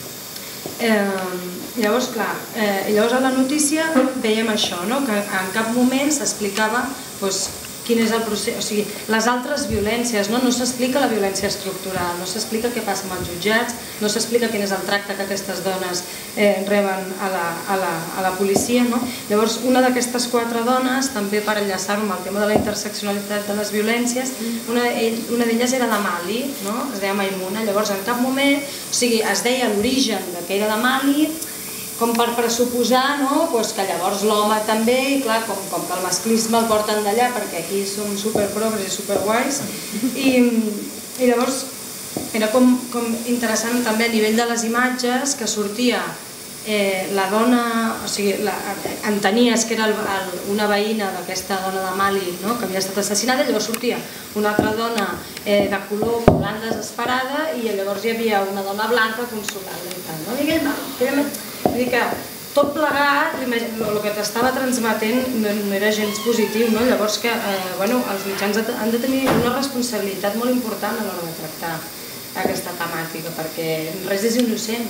Llavors, clar, llavors a la notícia veiem això, que en cap moment s'explicava quin és el procés, o sigui, les altres violències, no s'explica la violència estructural, no s'explica què passa amb els jutjats, no s'explica quin és el tracte que aquestes dones reben a la policia. Llavors, una d'aquestes quatre dones, també per enllaçar-ho amb el tema de la interseccionalitat de les violències, una d'elles era de Mali, es deia Maimuna, llavors en cap moment, o sigui, es deia l'origen que era de Mali, com per pressuposar que llavors l'home també, i clar, com que el masclisme el porten d'allà, perquè aquí som superprogres i superguais, i llavors era com interessant també a nivell de les imatges que sortia la dona, o sigui, entenies que era una veïna d'aquesta dona de Mali que havia estat assassinada, llavors sortia una altra dona de color volant desesperada i llavors hi havia una dona blanca consolant-la. Vull dir que tot plegat, el que t'estava transmetent no era gens positiu, llavors que els mitjans han de tenir una responsabilitat molt important a l'hora de tractar aquesta temàtica, perquè res és innocent.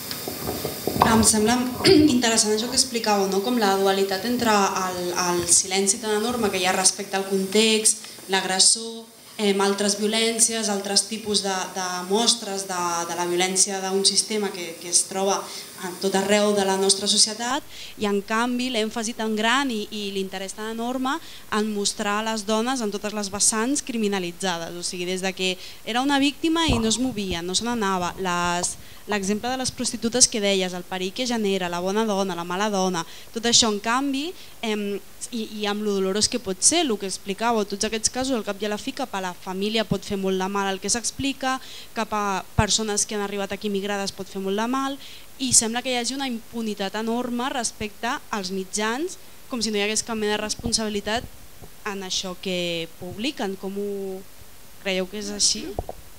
Em sembla interessant això que explicàveu, com la dualitat entre el silenci tan enorme que hi ha respecte al context, l'agressor, altres violències, altres tipus de mostres de la violència d'un sistema que es troba a tot arreu de la nostra societat, i en canvi l'èmfasi tan gran i l'interès tan enorme en mostrar les dones en totes les vessants criminalitzades, o sigui, des que era una víctima i no es movia, no se n'anava, l'exemple de les prostitutes que deies, el perill que genera, la bona dona, la mala dona, tot això en canvi, i amb lo dolorós que pot ser, el que explicàveu, tots aquests casos al cap i a la fi cap a la família pot fer molt de mal el que s'explica, cap a persones que han arribat aquí migrades pot fer molt de mal, i sembla que hi hagi una impunitat enorme respecte als mitjans, com si no hi hagués cap mena de responsabilitat en això que publiquen. Com ho creieu que és així?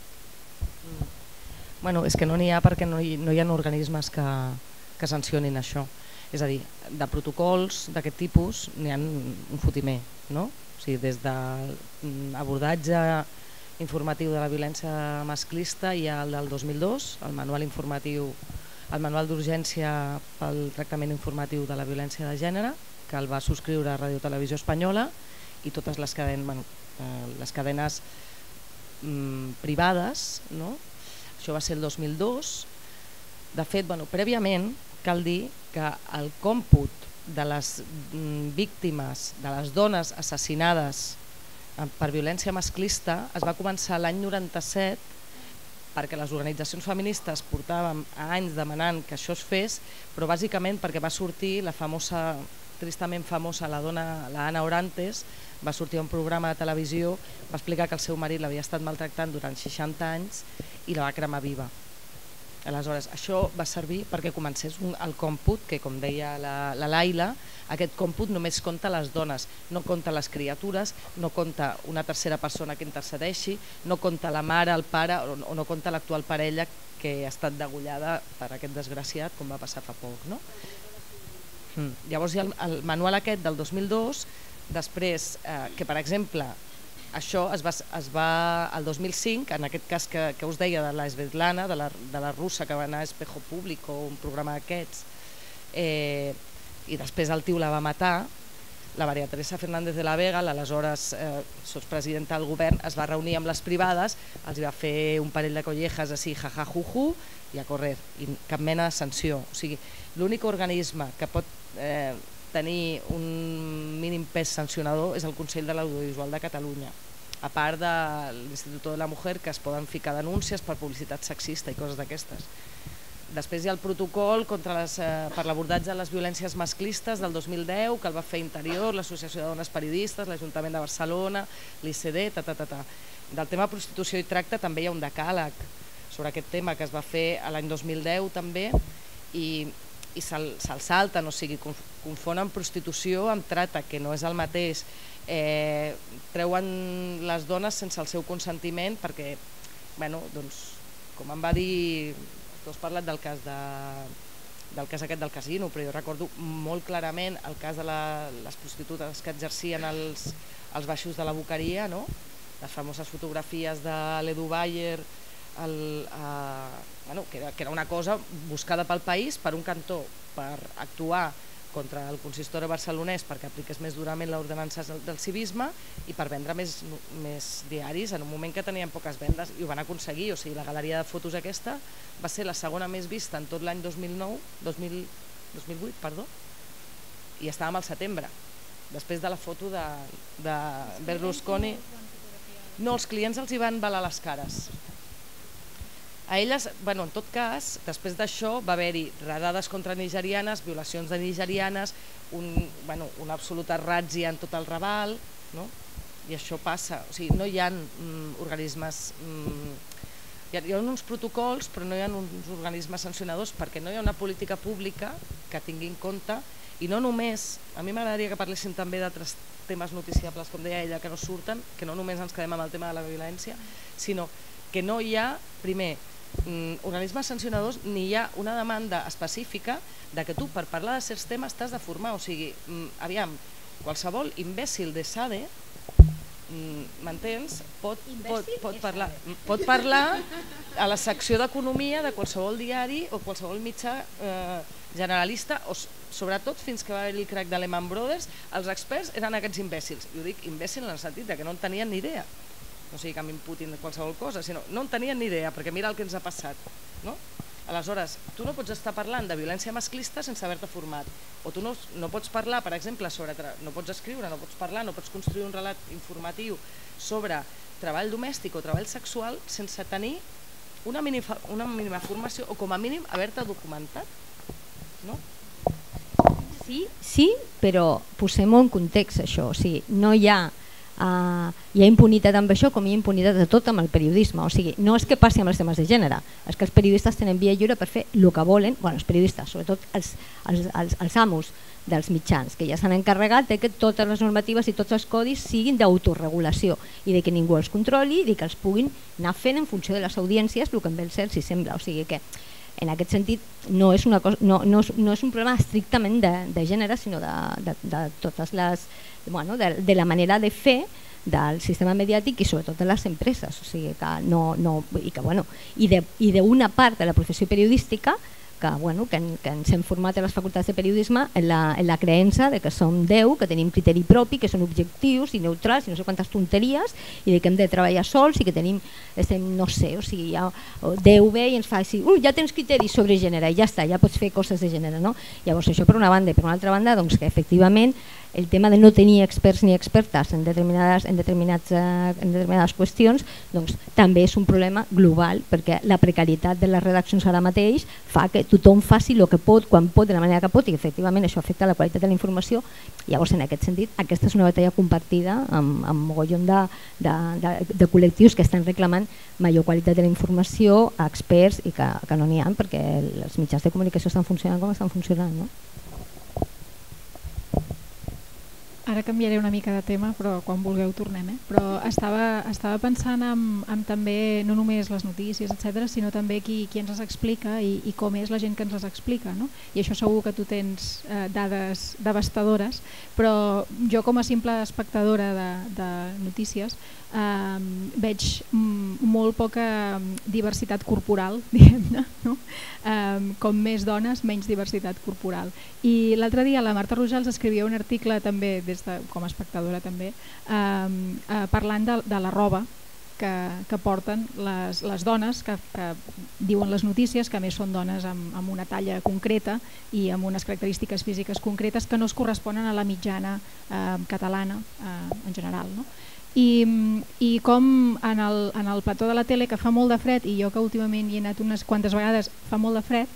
Bueno, és que no n'hi ha perquè no hi ha organismes que sancionin això. És a dir, de protocols d'aquest tipus n'hi ha un fotimer, no? O sigui, des de l'abordatge informatiu de la violència masclista hi ha el del dos mil dos, el manual informatiu el manual d'urgència pel tractament informatiu de la violència de gènere, que el va subscriure a Ràdio Televisió Espanyola, i totes les cadenes, les cadenes privades, no? Això va ser el dos mil dos. De fet, bueno, prèviament cal dir que el còmput de les víctimes, de les dones assassinades per violència masclista es va començar l'any noranta-set, perquè les organitzacions feministes portàvem anys demanant que això es fes, però bàsicament perquè va sortir la famosa, tristament famosa, la dona, la Ana Orantes, va sortir a un programa de televisió, va explicar que el seu marit l'havia estat maltractant durant seixanta anys i la va cremar viva. Aleshores, això va servir perquè comencés el còmput, que com deia la Laila, aquest còmput només compta les dones, no compta les criatures, no compta una tercera persona que intercedeixi, no compta la mare, el pare o no compta l'actual parella que ha estat degollada per aquest desgraciat, com va passar fa poc. Llavors hi ha el manual aquest del dos mil dos, després que per exemple això es va el dos mil cinc, en aquest cas que us deia de la Svetlana, de la russa que va anar a Espejo Público, un programa d'aquests, i després el tio la va matar, la Maria Teresa Fernández de la Vega, l'aleshores sotspresidenta del govern, es va reunir amb les privades, els va fer un parell de collejas així, jajajuju, i a correr, i cap mena de sanció. O sigui, l'únic organisme que pot tenir un mínim pes sancionador és el Consell de l'Audiovisual de Catalunya, a part de l'Institut de la Mujer, que es poden ficar denúncies per publicitat sexista i coses d'aquestes. Després hi ha el protocol per l'abordatge de les violències masclistes del dos mil deu, que el va fer Interior, l'Associació de Dones Periodistes, l'Ajuntament de Barcelona, l'I C D, ta ta ta ta. Del tema prostitució i tracte també hi ha un decàleg sobre aquest tema que es va fer l'any dos mil deu també, i i se'l salten, o sigui, confonen prostitució amb trata, que no és el mateix. Eh, treuen les dones sense el seu consentiment perquè, bueno, doncs, com em va dir, tu has parlat del cas de, del cas aquest del casino, però jo recordo molt clarament el cas de la, les prostitutes que exercien els, els baixos de la Boqueria, no? Les famoses fotografies de l'Edu Bayer, el, eh, bueno, que, era, que era una cosa buscada pel país, per un cantó, per actuar contra el consistori barcelonès perquè apliqués més durament l'ordenança del civisme i per vendre més, més diaris en un moment que tenien poques vendes, i ho van aconseguir. O sigui, la galeria de fotos aquesta va ser la segona més vista en tot l'any dos mil nou, dos mil vuit, perdó, i estàvem al setembre, després de la foto de, de Berlusconi. No, els clients els hi van balar les cares. A elles, bueno, en tot cas, després d'això va haver-hi redades contra nigerianes, violacions de nigerianes, un, bueno, una absoluta ràtzia en tot el Raval, no? I això passa, o sigui, no hi ha mm, organismes, mm, hi, ha, hi ha uns protocols però no hi ha uns organismes sancionadors perquè no hi ha una política pública que tingui en compte, i no només, a mi m'agradaria que parléssim també d'altres temes noticiables, com deia ella, que no surten, que no només ens quedem amb el tema de la violència, sinó que no hi ha, primer, organismes sancionadors, ni hi ha una demanda específica de que tu per parlar de certs temes t'has de formar. O sigui, aviam, qualsevol imbècil de SADE, m'entens, pot, pot, pot, parlar, pot parlar a la secció d'economia de qualsevol diari o qualsevol mitjà eh, generalista, o sobretot fins que va haver el crac de Lehman Brothers, els experts eren aquests imbècils. I ho dic imbècil en el sentit que no en tenien ni idea. No sigui que m'imputin qualsevol cosa, sinó no en tenien ni idea, perquè mira el que ens ha passat. No? Aleshores, tu no pots estar parlant de violència masclista sense haver-te format, o tu no, no pots parlar, per exemple, sobre, no pots escriure, no pots parlar, no pots construir un relat informatiu sobre treball domèstic o treball sexual sense tenir una mínima, una mínima formació, o com a mínim haver-te documentat. No? Sí, sí, però posem-ho en context, això. O sigui, no hi ha Uh, hi ha impunitat amb això com hi ha impunitat de tot amb el periodisme. O sigui, no és que passi amb els temes de gènere, és que els periodistes tenen via lliure per fer el que volen, bueno, els periodistes, sobretot els, els, els, els amos dels mitjans, que ja s'han encarregat de que totes les normatives i tots els codis siguin d'autoregulació i de que ningú els controli i que els puguin anar fent en funció de les audiències el que en ve el cel si sembla. O sigui que en aquest sentit no és, una cosa, no, no és, no és un problema estrictament de, de gènere, sinó de, de, de totes les, bueno, de, de la manera de fer del sistema mediàtic i sobretot de les empreses. O sigui que no, no, i que bueno, i d'una part de la professió periodística que, bueno, que, que ens hem format a les facultats de periodisme en la, en la creença de que som Déu, que tenim criteri propi, que són objectius i neutrals i no sé quantes tonteries, i de que hem de treballar sols i que tenim, estem, no sé, o sigui, ja, Déu ve i ens fa així, ui, ja tens criteris sobre gènere i ja està, ja pots fer coses de gènere, no? Llavors això per una banda, i per una altra banda, doncs que efectivament el tema de no tenir experts ni expertes en determinades, en determinats, en determinades qüestions, doncs també és un problema global, perquè la precarietat de les redaccions ara mateix fa que tothom faci el que pot, quan pot, de la manera que pot, i efectivament això afecta la qualitat de la informació. Llavors, en aquest sentit, aquesta és una batalla compartida amb, amb mogollon de, de, de, de col·lectius que estan reclamant major qualitat de la informació a experts i que, que no n'hi ha, perquè els mitjans de comunicació estan funcionant com estan funcionant, no? Ara canviaré una mica de tema, però quan vulgueu tornem. Eh? Però estava, estava pensant en, en també, no només les notícies, etcètera, sinó també qui, qui ens les explica i, i com és la gent que ens les explica. No? I això segur que tu tens eh, dades devastadores, però jo com a simple espectadora de, de notícies eh, veig molt poca diversitat corporal, diguem-ne, no? eh, com més dones, menys diversitat corporal. I l'altre dia la Marta Rojals escrivia un article també des de, com a espectadora també, eh, eh, parlant de, de la roba que, que porten les, les dones que, que diuen les notícies, que a més són dones amb, amb una talla concreta i amb unes característiques físiques concretes que no es corresponen a la mitjana eh, catalana eh, en general. No? i, i com en el, en el plató de la tele, que fa molt de fred, i jo que últimament hi he anat unes quantes vegades, fa molt de fred,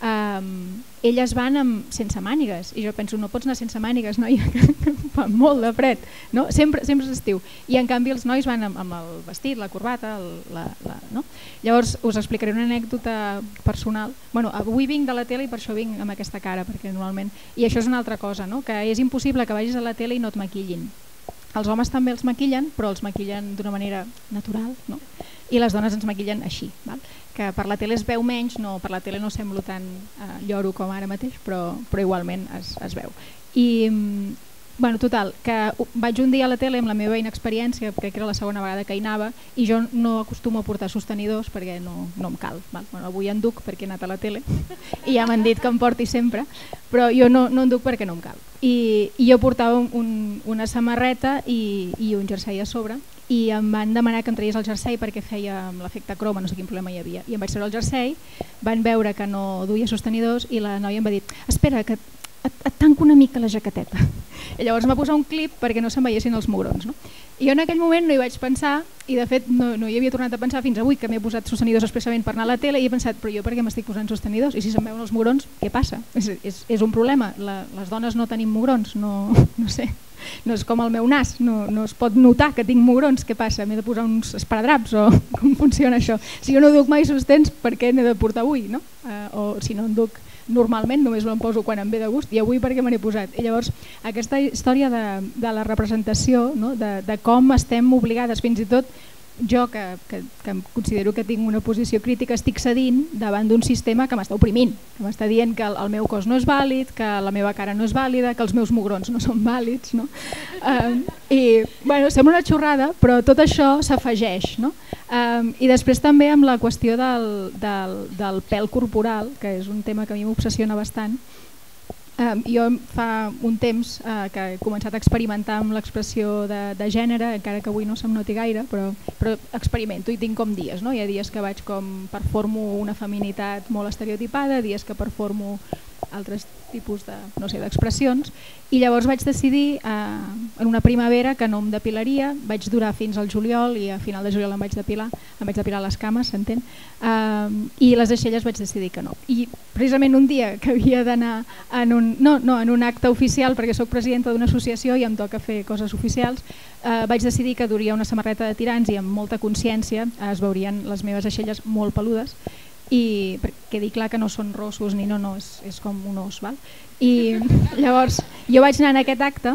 Um, elles van amb, sense mànigues, i jo penso, no pots anar sense mànigues, noia, que fa molt de fred, no? sempre, sempre és estiu, i en canvi els nois van amb, amb el vestit, la corbata, el, la, la, no? Llavors us explicaré una anècdota personal. Bueno, avui vinc de la tele i per això vinc amb aquesta cara, perquè normalment, i això és una altra cosa, no? Que és impossible que vagis a la tele i no et maquillin. Els homes també els maquillen, però els maquillen d'una manera natural, no? I les dones ens maquillen així, val? Que per la tele es veu menys, no, per la tele no semblo tan eh, lloro com ara mateix, però, però igualment es, es veu. I bueno, total, que vaig un dia a la tele amb la meva inexperiència, crec que era la segona vegada que hi anava, i jo no acostumo a portar sostenidors perquè no, no em cal. Val? Bueno, avui en duc perquè he anat a la tele i ja m'han dit que em porti sempre, però jo no, no en duc perquè no em cal. I, i jo portava un, una samarreta i, i un jersei a sobre, i em van demanar que em traies el jersei perquè feia l'efecte croma, no sé quin problema hi havia. I em vaig treure el jersei, van veure que no duia sostenidors i la noia em va dir, espera, que et, et tanco una mica la jaqueteta. I llavors em va posar un clip perquè no se'n veiessin els mugrons. No? I jo en aquell moment no hi vaig pensar, i de fet no, no hi havia tornat a pensar fins avui, que m'he posat sostenidors expressament per anar a la tele, i he pensat, però jo per què m'estic posant sostenidors? I si se'm veuen els mugrons, què passa? És, és, és un problema, la, les dones no tenim mugrons, no, no sé. No és com el meu nas, no, no es pot notar que tinc mugrons, què passa? M'he de posar uns esparadraps o com funciona això? Si jo no duc mai sostens, per què n'he de portar avui? No? Uh, o si no en duc normalment, només me'n poso quan em ve de gust, i avui per què me n'he posat? I llavors aquesta història de, de la representació, no? de, de com estem obligades, fins i tot jo que, que, que considero que tinc una posició crítica, estic cedint davant d'un sistema que m'està oprimint, que m'està dient que el, el meu cos no és vàlid, que la meva cara no és vàlida, que els meus mugrons no són vàlids. No? Um, I bueno, sembla una xorrada, però tot això s'afegeix. No? Um, I després també amb la qüestió del, del, del pèl corporal, que és un tema que a mi m'obsessiona bastant. Um, jo fa un temps uh, que he començat a experimentar amb l'expressió de, de gènere, encara que avui no se'm noti gaire, però, però experimento i tinc com dies. No? Hi ha dies que vaig com performo una feminitat molt estereotipada, dies que performo altres tipus de, no sé, d'expressions, i llavors vaig decidir eh, en una primavera que no em depilaria, vaig durar fins al juliol i a final de juliol em vaig depilar, em vaig depilar les cames, s'entén, eh, i les aixelles vaig decidir que no. I precisament un dia que havia d'anar en, un, no, no, en un acte oficial, perquè sóc presidenta d'una associació i em toca fer coses oficials, eh, vaig decidir que duria una samarreta de tirants i amb molta consciència es veurien les meves aixelles molt peludes, i quedi clar que no són rossos ni no, no, és, és com un os. Val? I llavors jo vaig anar en aquest acte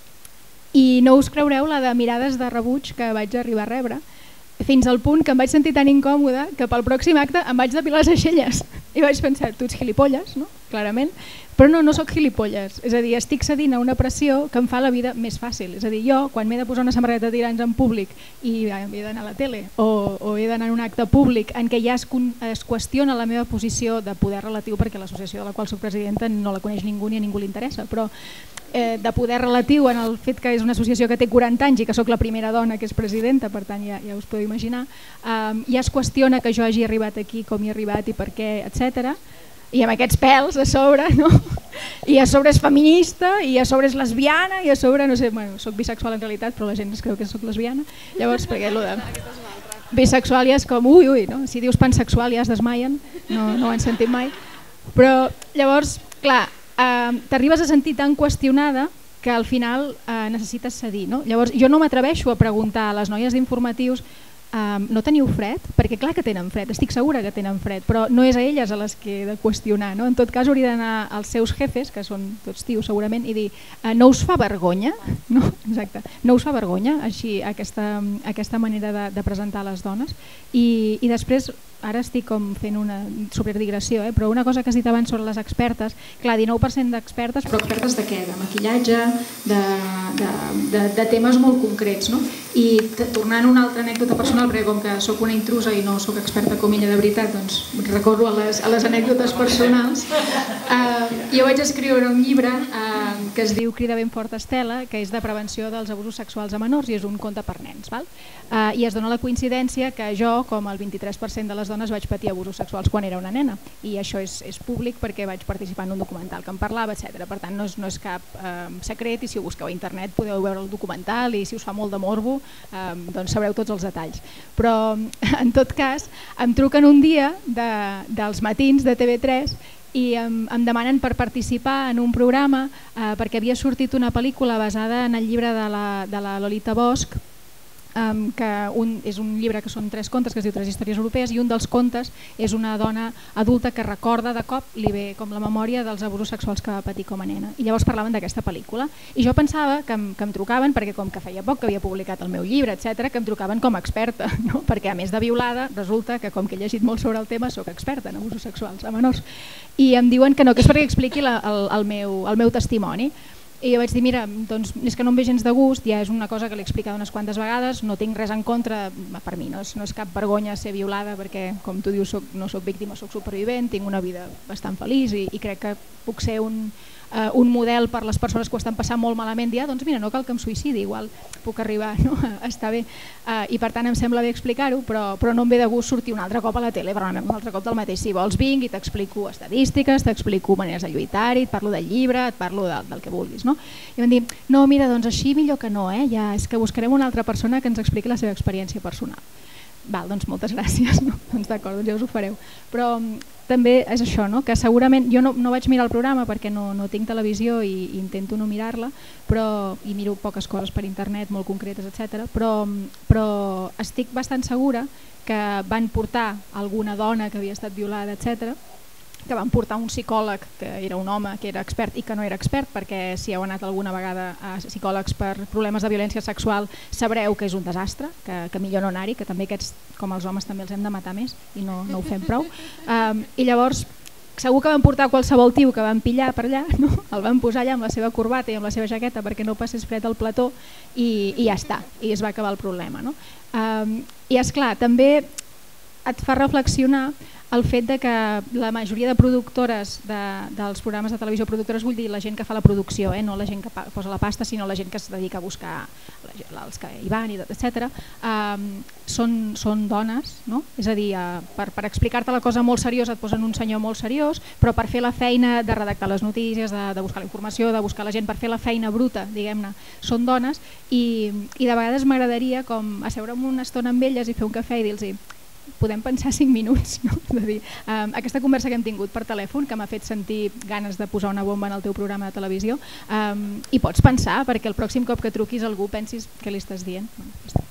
i no us creureu la de mirades de rebuig que vaig arribar a rebre, fins al punt que em vaig sentir tan incòmoda que pel pròxim acte em vaig depilar les aixelles i vaig pensar, tu ets gilipolles, no? Clarament, però no, no sóc gilipolles, és a dir, estic cedint a una pressió que em fa la vida més fàcil, és a dir, jo quan m'he de posar una samarreta de tirants en públic i he d'anar a la tele o, o he d'anar a un acte públic en què ja es, es qüestiona la meva posició de poder relatiu, perquè l'associació de la qual soc presidenta no la coneix ningú ni a ningú li interessa, però eh, de poder relatiu en el fet que és una associació que té quaranta anys i que sóc la primera dona que és presidenta, per tant ja, ja us podeu imaginar, eh, ja es qüestiona que jo hagi arribat aquí, com hi he arribat i per què, etcètera. I amb aquests pèls a sobre, no? I a sobre és feminista, i a sobre és lesbiana, i a sobre, no sé, bueno, soc bisexual en realitat, però la gent es creu que soc lesbiana. Llavors, perquè allò de bisexual ja és com, ui, ui, no? Si dius pansexual ja es desmaien, no, no ho han sentit mai. Però llavors, clar, eh, t'arribes a sentir tan qüestionada que al final eh, necessites cedir, no? Llavors, jo no m'atreveixo a preguntar a les noies d'informatius Um, no teniu fred? Perquè clar que tenen fred, estic segura que tenen fred, però no és a elles a les que he de qüestionar, no? En tot cas hauria d'anar als seus jefes, que són tots tios segurament, i dir, uh, no us fa vergonya? No? Exacte. No us fa vergonya així aquesta, aquesta manera de, de presentar les dones? I, i després, ara estic com fent una superdigressió, eh? Però una cosa que has dit abans sobre les expertes, clar, dinou per cent d'expertes, però expertes de què? De maquillatge, de, de, de, de temes molt concrets, no? I tornant a una altra anècdota personal, perquè com que sóc una intrusa i no sóc experta com ella de veritat, doncs recorro a les, a les anècdotes personals. Uh, jo vaig escriure un llibre uh, que es diu Crida ben fort Estela, que és de prevenció dels abusos sexuals a menors i és un conte per nens. Val? Uh, I es dona la coincidència que jo, com el vint-i-tres per cent de les dones, vaig patir abusos sexuals quan era una nena. I això és, és públic perquè vaig participar en un documental que en parlava, etcètera. Per tant, no és, no és cap uh, secret, i si ho busqueu a internet podeu veure el documental, i si us fa molt de morbo, uh, doncs sabreu tots els detalls. Però, en tot cas, em truquen un dia de, dels matins de T V tres i em, em demanen per participar en un programa eh, perquè havia sortit una pel·lícula basada en el llibre de la, de la Lolita Bosch, um, que un, és un llibre que són tres contes que es diu Tres històries europees, i un dels contes és una dona adulta que recorda de cop, li ve com la memòria dels abusos sexuals que va patir com a nena, i llavors parlaven d'aquesta pel·lícula i jo pensava que em, que em trucaven perquè com que feia poc que havia publicat el meu llibre, etcètera, que em trucaven com a experta, no? Perquè a més de violada resulta que com que he llegit molt sobre el tema soc experta en abusos sexuals a menors, i em diuen que no, que és perquè expliqui la, el, el, meu, el meu testimoni. I jo vaig dir, mira, doncs, és que no em ve gens de gust, ja és una cosa que l'he explicat unes quantes vegades, no tinc res en contra, per mi no és, no és cap vergonya ser violada perquè, com tu dius, soc, no soc víctima, soc supervivent, tinc una vida bastant feliç i, i crec que puc ser un, uh, un model per les persones que ho estan passant molt malament, dir, ah, doncs mira, no cal que em suïcidi, igual puc arribar, no? a estar bé. Uh, I per tant em sembla bé explicar-ho, però, però no em ve de gust sortir un altre cop a la tele, però un altre cop del mateix. Si vols vinc i t'explico estadístiques, t'explico maneres de lluitar-hi, et parlo del llibre, et parlo de, del que vulguis. No? I van dir, no, mira, doncs així millor que no, eh? Ja, és que buscarem una altra persona que ens expliqui la seva experiència personal. Val, doncs moltes gràcies, no? Doncs d'acord, doncs ja us ho fareu. Però també és això, no? Que segurament, jo no, no vaig mirar el programa perquè no, no tinc televisió i, i intento no mirar-la, però i miro poques coses per internet molt concretes, etcètera. Però, però estic bastant segura que van portar alguna dona que havia estat violada, etcètera, que van portar un psicòleg que era un home que era expert i que no era expert, perquè si heu anat alguna vegada a psicòlegs per problemes de violència sexual sabreu que és un desastre, que, que millor no anar-hi, que també aquests, com els homes, també els hem de matar més i no, no ho fem prou. Um, I llavors segur que van portar qualsevol tio que van pillar per allà, no? El van posar allà amb la seva corbata i amb la seva jaqueta perquè no passés fred al plató i, i ja està, i es va acabar el problema. No? Um, I esclar, també et fa reflexionar el fet de que la majoria de productores de, dels programes de televisió, productores vull dir la gent que fa la producció, eh? No la gent que posa la pasta, sinó la gent que es dedica a buscar els que hi van, etcètera, um, són, són dones, no? És a dir, uh, per, per explicar-te la cosa molt seriosa et posen un senyor molt seriós, però per fer la feina de redactar les notícies, de, de buscar la informació, de buscar la gent, per fer la feina bruta, diguem-ne, són dones, i, i de vegades m'agradaria com asseure'm una estona amb elles i fer un cafè i dir-los podem pensar cinc minuts, no? És a dir, um, aquesta conversa que hem tingut per telèfon que m'ha fet sentir ganes de posar una bomba en el teu programa de televisió, um, i pots pensar perquè el pròxim cop que truquis a algú pensis què li estàs dient. Bueno,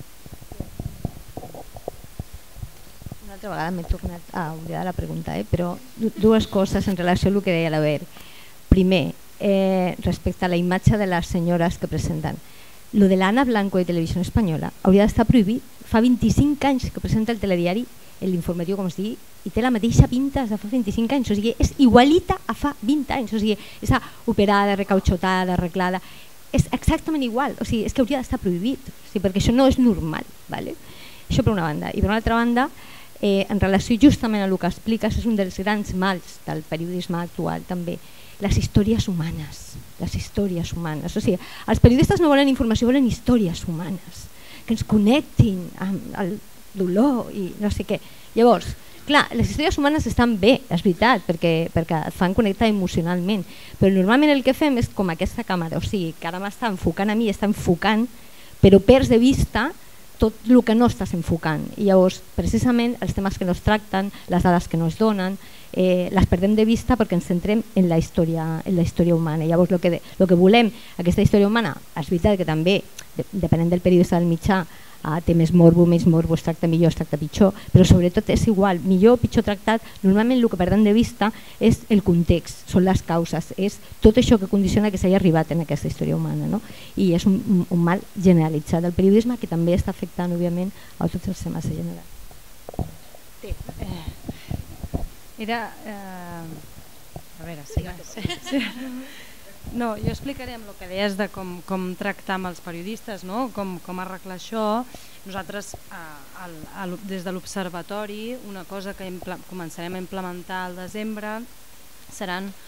una altra vegada m'he tornat a oblidar la pregunta, eh? Però dues coses en relació al que deia l'Aver. Primer, eh, respecte a la imatge de les senyores que presenten, lo de l'Anna Blanco de Televisió Espanyola hauria d'estar prohibit. Fa vint-i-cinc anys que presenta el telediari, l'informatiu com es digui, i té la mateixa pinta de fa vint-i-cinc anys, o sigui, és igualita a fa vint anys, o sigui, està operada, recauchotada, arreglada, és exactament igual, o sigui, és que hauria d'estar prohibit, o sigui, perquè això no és normal, ¿vale? Això per una banda. I per una altra banda, eh, en relació justament a el que expliques, és un dels grans mals del periodisme actual també, les històries humanes, les històries humanes, o sigui, els periodistes no volen informació, volen històries humanes, que ens connectin amb el dolor i no sé què. Llavors, clar, les històries humanes estan bé, és veritat, perquè, perquè et fan connectar emocionalment, però normalment el que fem és com aquesta càmera, o sigui, que ara m'està enfocant a mi, està enfocant, però perds de vista tot el que no estàs enfocant. I llavors, precisament, els temes que no es tracten, les dades que no es donen, eh, les perdem de vista perquè ens centrem en la història, en la història humana. I llavors, el que, el que volem, aquesta història humana, és veritat que també, depenent del periodista del mitjà, eh, té més morbo, més morbo, es tracta millor, es tracta pitjor, però sobretot és igual, millor o pitjor tractat, normalment el que perdem de vista és el context, són les causes, és tot això que condiciona que s'hagi arribat en aquesta història humana, no? I és un, un, un mal generalitzat del periodisme que també està afectant, òbviament, a tots els temes de general. Sí. Eh, era... Eh, a veure, sí. sí. No, jo explicaré amb el que deies de com, com tractar amb els periodistes, no? com, com arreglar això. Nosaltres, eh, al, al, des de l'Observatori, una cosa que començarem a implementar al desembre seran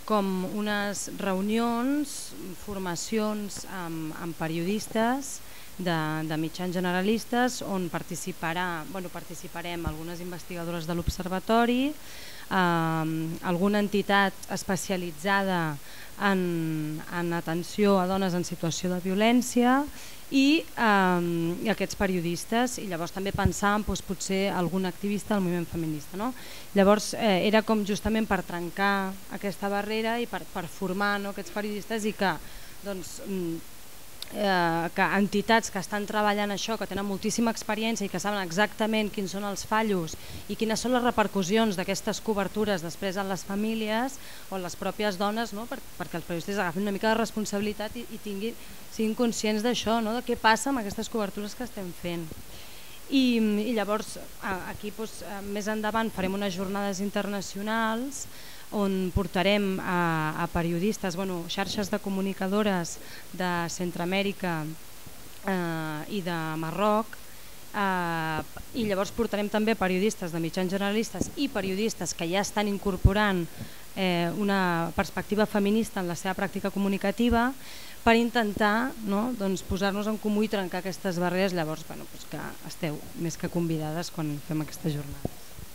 com unes reunions, formacions amb, amb periodistes de, de mitjans generalistes on participarà, bueno, participarem algunes investigadores de l'Observatori, eh, alguna entitat especialitzada en, en atenció a dones en situació de violència i, eh, i aquests periodistes, i llavors també pensar en doncs, potser algun activista del moviment feminista. No? Llavors eh, era com justament per trencar aquesta barrera i per, per formar, no, aquests periodistes i que doncs, eh, que entitats que estan treballant això, que tenen moltíssima experiència i que saben exactament quins són els fallos i quines són les repercussions d'aquestes cobertures després en les famílies o en les pròpies dones, no? per, perquè els periodistes agafin una mica de responsabilitat i, i tinguin, siguin conscients d'això, no? De què passa amb aquestes cobertures que estem fent. I, i llavors aquí doncs, més endavant farem unes jornades internacionals on portarem a, a periodistes, bueno, xarxes de comunicadores de Centroamèrica eh, i de Marroc, eh, i llavors portarem també periodistes de mitjans generalistes i periodistes que ja estan incorporant eh, una perspectiva feminista en la seva pràctica comunicativa per intentar, no, doncs, posar-nos en comú i trencar aquestes barreres. Llavors bueno, doncs que esteu més que convidades quan fem aquesta jornada.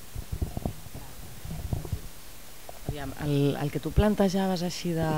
El, el que tu plantejaves així de,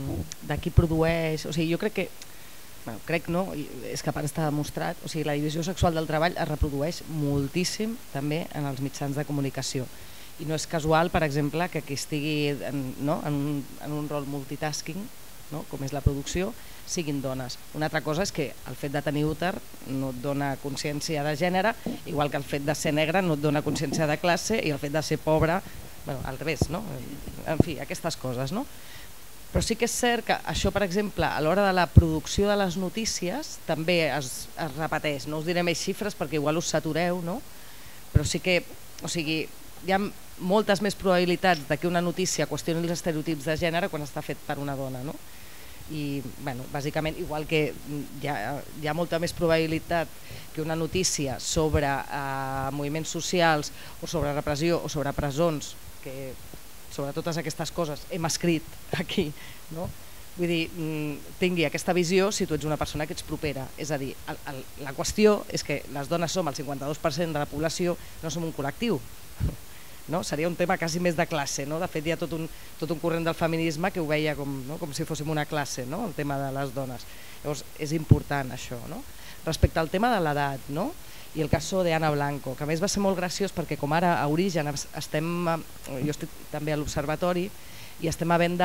de qui produeix, o sigui, jo crec que, bueno, crec no, és que a part està demostrat, o sigui, la divisió sexual del treball es reprodueix moltíssim també en els mitjans de comunicació i no és casual, per exemple, que qui estigui en, no, en, un, en un rol multitasking, no, com és la producció, siguin dones. Una altra cosa és que el fet de tenir úter no et dona consciència de gènere, igual que el fet de ser negre no et dona consciència de classe i el fet de ser pobre, bueno, al revés, no? En fi, aquestes coses, no? Però sí que és cert que això, per exemple, a l'hora de la producció de les notícies també es, es repeteix, no us diré més xifres perquè igual us satureu, no? Però sí que, o sigui, hi ha moltes més probabilitats de que una notícia qüestioni els estereotips de gènere quan està fet per una dona, no? I, bueno, bàsicament, igual que hi ha, hi ha molta més probabilitat que una notícia sobre eh, moviments socials o sobre repressió o sobre presons, que sobre totes aquestes coses hem escrit aquí, no? Vull dir, tingui aquesta visió si tu ets una persona que ets propera. És a dir, el, el, la qüestió és que les dones som el cinquanta-dos per cent de la població, no som un col·lectiu. No? Seria un tema quasi més de classe, no? De fet hi ha tot un, tot un corrent del feminisme que ho veia com, no? Com si fóssim una classe, no? El tema de les dones. Llavors és important això, no? Respecte al tema de l'edat, no? I el cas d'Anna Blanco, que a més va ser molt graciós perquè com ara a Origen estem, jo estic també a l'Observatori i estem havent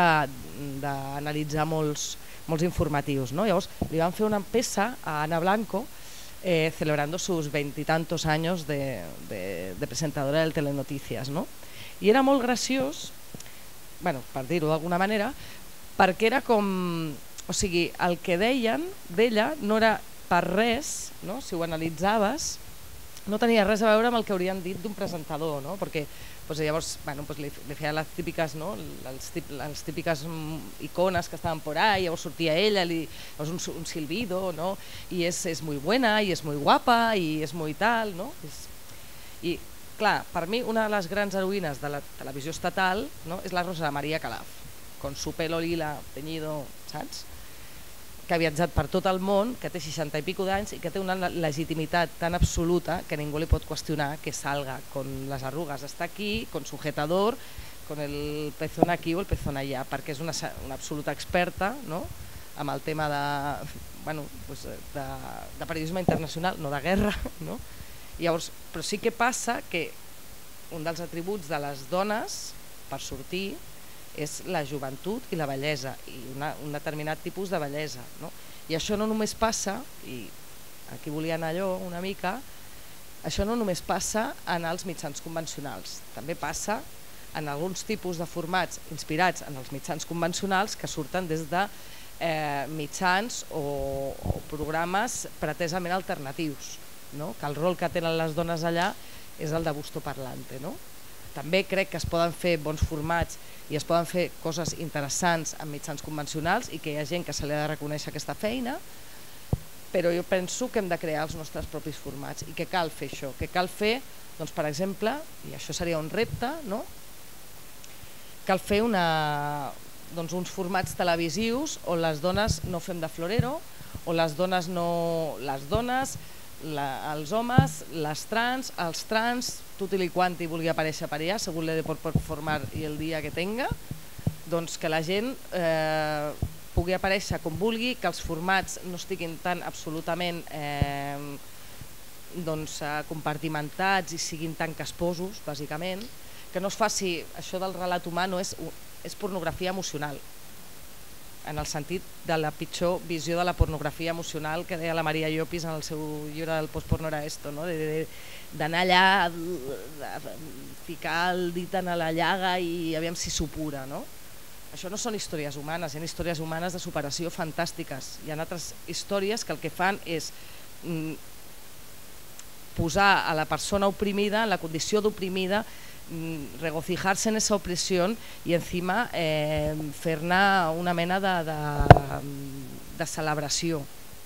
d'analitzar molts, molts informatius, no? Llavors li vam fer una peça a Anna Blanco eh, celebrando sus veintitantos años de, de, de presentadora del Telenoticias, no? I era molt graciós, bueno, per dir-ho d'alguna manera, perquè era com, o sigui, el que deien d'ella no era per res, no? Si ho analitzaves, no tenia res a veure amb el que haurien dit d'un presentador, no? Perquè pues, llavors bueno, pues, li, li feia les típiques, no? les, tip, les típiques icones que estaven por ahí, llavors sortia ella, li, llavors un, un silbido, no? I és, és muy buena, i és muy guapa, i és muy tal, no? És, i clar, per mi una de les grans heroïnes de la televisió estatal, no? És la Rosa María Calaf, con su pelo lila teñido, saps? Que ha viatjat per tot el món, que té seixanta i pico d'anys i que té una legitimitat tan absoluta que ningú li pot qüestionar que salga con les arrugues hasta aquí, con sujetador, con el pezón aquí o el pezón allá, perquè és una, una absoluta experta, no? Amb el tema de, bueno, pues de, de periodisme internacional, no de guerra, no? I llavors, però sí que passa que un dels atributs de les dones per sortir és la joventut i la bellesa, i una, un determinat tipus de bellesa, no? I això no només passa, i aquí volia anar allò una mica, això no només passa en els mitjans convencionals, també passa en alguns tipus de formats inspirats en els mitjans convencionals que surten des de eh, mitjans o, o programes pretesament alternatius, no? Que el rol que tenen les dones allà és el de busto parlante, no? També crec que es poden fer bons formats i es poden fer coses interessants en mitjans convencionals i que hi ha gent que se li ha de reconèixer aquesta feina, però jo penso que hem de crear els nostres propis formats i que cal fer això, que cal fer, doncs, per exemple, i això seria un repte, no? Cal fer una, doncs, uns formats televisius on les dones no fem de florero, on les dones, no, les dones la, els homes, les trans, els trans, tot i quanti vulgui aparèixer per allà, segons l'he de performar i el dia que tenga, doncs que la gent eh, pugui aparèixer com vulgui, que els formats no estiguin tan absolutament eh, doncs, compartimentats i siguin tan casposos, bàsicament, que no es faci, això del relat humà no és, és pornografia emocional, en el sentit de la pitjor visió de la pornografia emocional que deia la Maria Llopis en el seu llibre del postporno era esto, no? D'anar allà, de ficar el dit en la llaga i aviam si supura, no? Això no són històries humanes, hi ha històries humanes de superació fantàstiques, hi ha altres històries que el que fan és mm, posar a la persona oprimida en la condició d'oprimida, regocijarse en esa opresión y encima eh, fer-ne una mena de, de, de celebració.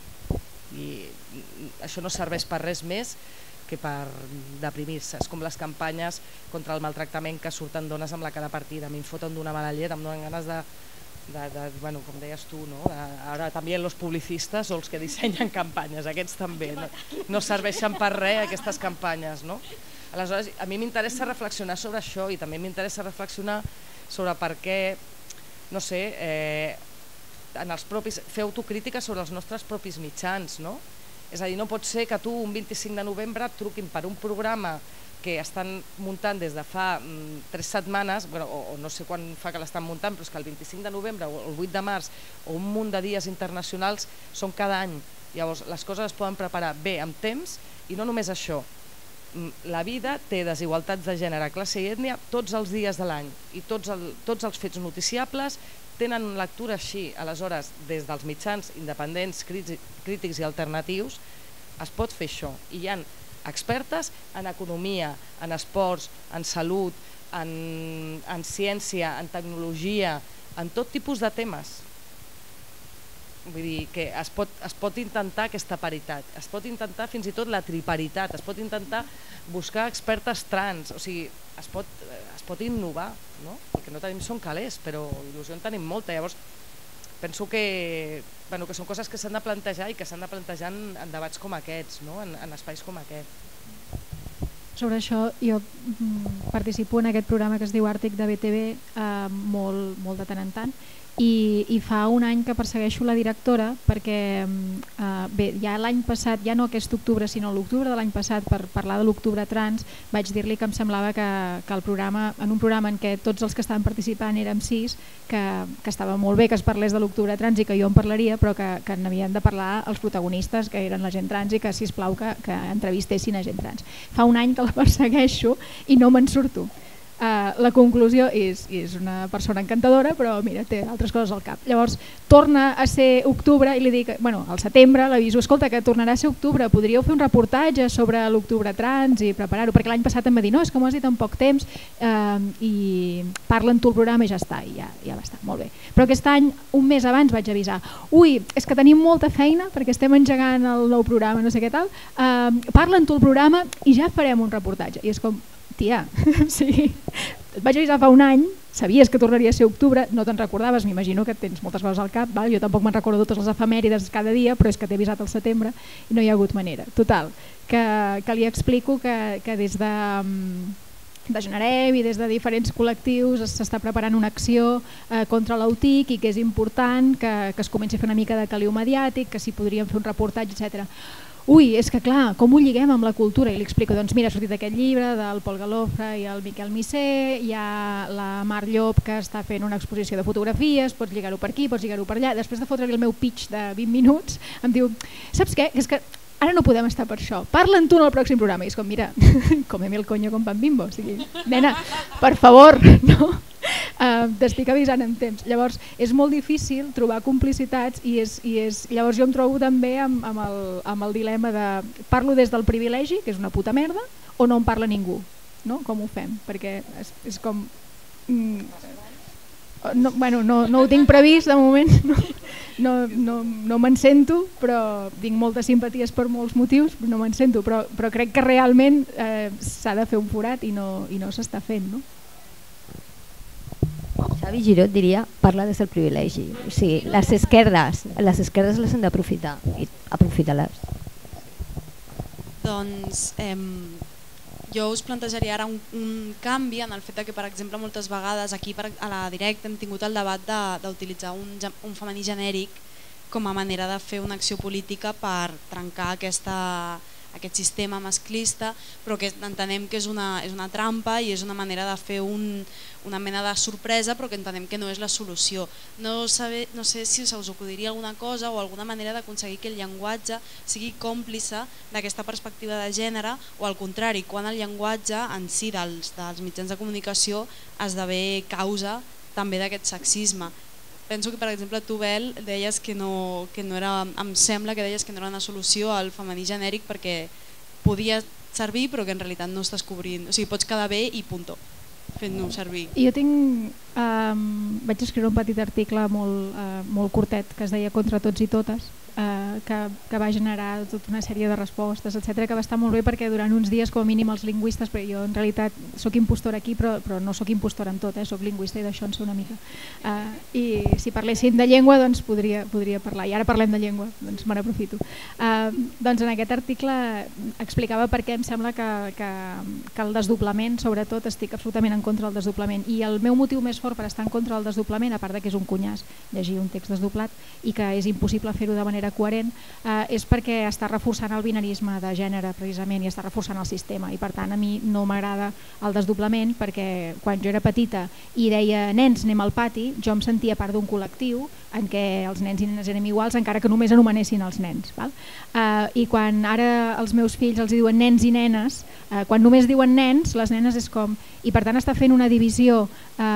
I això no serveix per res més que per deprimir-se. És com les campanyes contra el maltractament que surten dones amb la cara partida. A mi em foten d'una mala llet, em donen ganes de, de, de bueno, com deies tu, no? Ara també els publicistes o els que dissenyen campanyes, aquests també, no, no serveixen per res aquestes campanyes, no? Aleshores, a mi m'interessa reflexionar sobre això i també m'interessa reflexionar sobre per què, no sé, eh, en els propis, fer autocrítica sobre els nostres propis mitjans, no? És a dir, no pot ser que tu un vint-i-cinc de novembre et truquin per un programa que estan muntant des de fa mm, tres setmanes, bueno, o, o no sé quan fa que l'estan muntant, però és que el vint-i-cinc de novembre o el vuit de març o un munt de dies internacionals són cada any. Llavors, les coses es poden preparar bé amb temps i no només això. La vida té desigualtats de gènere, classe i ètnia tots els dies de l'any i tots, el, tots els fets noticiables tenen lectura així. Aleshores, des dels mitjans independents, crítics i alternatius es pot fer això. I hi ha expertes en economia, en esports, en salut, en, en ciència, en tecnologia, en tot tipus de temes. Vull dir que es pot, es pot intentar aquesta paritat, es pot intentar fins i tot la triparitat, es pot intentar buscar expertes trans, o sigui, es pot, es pot innovar, no? El que no tenim són calés, però il·lusió en tenim molta, llavors penso que, bueno, que són coses que s'han de plantejar i que s'han de plantejar en, en debats com aquests, no? en, en espais com aquest. Sobre això jo participo en aquest programa que es diu Àrtic de B T V eh, molt, molt de tant en tant i, i fa un any que persegueixo la directora perquè eh, bé, ja l'any passat, ja no aquest octubre sinó l'octubre de l'any passat per parlar de l'octubre trans vaig dir-li que em semblava que, que el programa, en un programa en què tots els que estaven participant érem sis, que, que estava molt bé que es parlés de l'octubre trans i que jo en parlaria però que, que n'havien de parlar els protagonistes que eren la gent trans i que sisplau que, que entrevistessin a gent trans. Fa un any que la persegueixo i no me'n surto. Uh, la conclusió és, és una persona encantadora però mira, té altres coses al cap. Llavors torna a ser octubre i li dic, bueno, al setembre l'aviso, escolta que tornarà a ser octubre, podríeu fer un reportatge sobre l'octubre trans i preparar-ho, perquè l'any passat em va dir no, és que m'ho has dit en poc temps uh, i parlen tu el programa i ja està, i ja, ja va estar, molt bé. Però aquest any, un mes abans vaig avisar, ui, és que tenim molta feina perquè estem engegant el nou programa, no sé què tal, uh, parlen tu el programa i ja farem un reportatge. I és com, tia, sí, et vaig avisar fa un any, sabies que tornaria a ser octubre, no te'n recordaves, m'imagino que tens moltes coses al cap, val? Jo tampoc me'n recordo totes les efemèrides cada dia, però és que t'he avisat al setembre i no hi ha hagut manera. Total, que, que li explico que, que des de, de Generem i des de diferents col·lectius s'està preparant una acció eh, contra l'A U T I C i que és important que, que es comenci a fer una mica de caliu mediàtic, que s'hi podríem fer un reportatge, etcètera. Ui, és que clar, com ho lliguem amb la cultura? I li explico, doncs mira, ha sortit aquest llibre del Pol Galofre i el Miquel Missé, hi ha la Mar Llop que està fent una exposició de fotografies, pots lligar-ho per aquí, pots lligar-ho per allà. Després de fotre-li el meu pitch de vint minuts, em diu, saps què? És que ara no podem estar per això, parla'n tu en el pròxim programa. I és com, mira, come-me el coño con pan bimbo, o sigui, nena, per favor, no? Uh, t'estic avisant en temps. Llavors és molt difícil trobar complicitats i, és, i és, llavors jo em trobo també amb, amb, el, amb el dilema de parlo des del privilegi, que és una puta merda, o no en parla ningú, no? Com ho fem? Perquè és, és com mm, no, bueno, no, no ho tinc previst de moment, no, no, no, no me'n sento, però tinc moltes simpaties per molts motius, no me'n sento, però, però crec que realment eh, s'ha de fer un forat i no, i no s'està fent, no? Xavi Giró diria parla des del privilegi. O sigui, les esquerdes, les esquerdes les han d'aprofitar i aprofitar-les. Doncs eh, jo us plantejaria ara un, un canvi en el fet que, per exemple, moltes vegades aquí per, a la directa hem tingut el debat d'utilitzar un, un femení genèric com a manera de fer una acció política per trencar aquesta, aquest sistema masclista, però que entenem que és una, és una trampa i és una manera de fer un, una mena de sorpresa, però que entenem que no és la solució. No, saber, no sé si us acudiria alguna cosa o alguna manera d'aconseguir que el llenguatge sigui còmplice d'aquesta perspectiva de gènere, o al contrari, quan el llenguatge en si dels, dels mitjans de comunicació esdevé causa també d'aquest sexisme. Penso que, per exemple, tu, Bel, deies que no, que no era, em sembla que deies que no era una solució al femení genèric perquè podia servir però que en realitat no estàs cobrint, o sigui, pots quedar bé i punto, fent-ho servir. Jo tinc, um, vaig escriure un petit article molt, uh, molt curtet que es deia Contra tots i totes, uh, que, que va generar tota una sèrie de respostes, etcètera, que va estar molt bé perquè durant uns dies, com a mínim els lingüistes, perquè jo en realitat sóc impostora aquí, però, però no sóc impostora en tot, eh? Sóc lingüista i d'això en sé una mica. Uh, I si parléssim de llengua, doncs podria, podria parlar, i ara parlem de llengua, doncs me n'aprofito. Uh, doncs en aquest article explicava per què em sembla que, que, que el desdoblament, sobretot, estic absolutament en contra del desdoblament, i el meu motiu més fort per estar en contra del desdoblament, a part de que és un cunyàs llegir un text desdoblat i que és impossible fer-ho de manera coherent, eh, és perquè està reforçant el binarisme de gènere precisament i està reforçant el sistema, i per tant a mi no m'agrada el desdoblament, perquè quan jo era petita i deia nens anem al pati, jo em sentia part d'un col·lectiu en què els nens i nenes eren iguals encara que només anomenessin els nens, val? Uh, i quan ara els meus fills els diuen nens i nenes, uh, quan només diuen nens, les nenes és com, i per tant està fent una divisió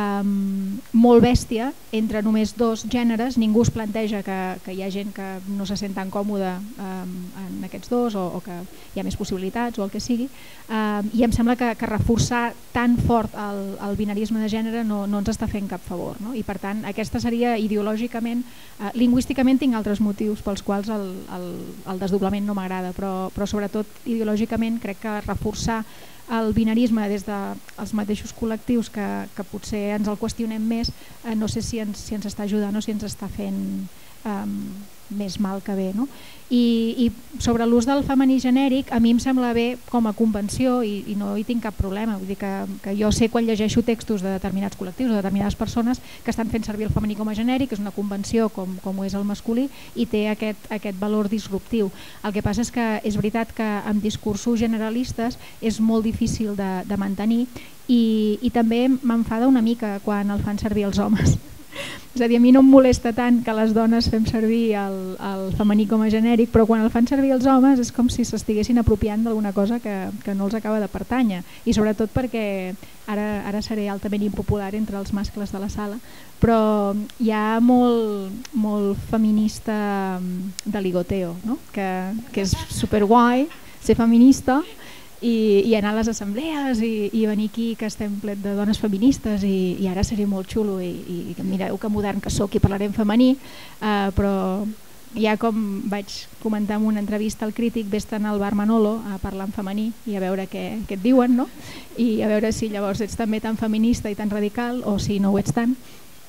um, molt bèstia entre només dos gèneres. Ningú es planteja que, que hi ha gent que no se sent tan còmode um, en aquests dos, o, o que hi ha més possibilitats o el que sigui, um, i em sembla que, que reforçar tan fort el, el binarisme de gènere no, no ens està fent cap favor, no? I per tant aquesta seria ideològicament, uh, lingüísticament tinc altres motius pels quals el, el, el desdoblament no m'agrada, però, però sobretot ideològicament crec que reforçar el binarisme des dels mateixos col·lectius que, que potser ens el qüestionem més, eh, no sé si ens, si ens està ajudant o si ens està fent eh, més mal que bé, no? I, i sobre l'ús del femení genèric, a mi em sembla bé com a convenció i, i no hi tinc cap problema. Vull dir que, que jo sé quan llegeixo textos de determinats col·lectius o de determinades persones que estan fent servir el femení com a genèric, és una convenció com, com ho és el masculí i té aquest, aquest valor disruptiu. El que passa és que és veritat que amb discursos generalistes és molt difícil de, de mantenir i, i també m'enfada una mica quan el fan servir els homes. És a dir, a mi no em molesta tant que les dones fem servir el, el femení com a genèric, però quan el fan servir els homes és com si s'estiguessin apropiant d'alguna cosa que, que no els acaba de pertànyer, i sobretot perquè ara, ara seré altament impopular entre els mascles de la sala, però hi ha molt, molt feminista de ligoteo, no? que, que és superguai ser feminista I, i anar a les assemblees i, i venir aquí que estem ple de dones feministes i, i ara seria molt xulo i, i mireu que modern que sóc i parlarem femení, uh, però ja com vaig comentar en una entrevista al Crític, vés-te'n al bar Manolo a parlar en femení i a veure què, què et diuen, no? I a veure si llavors ets també tan feminista i tan radical o si no ho ets tant.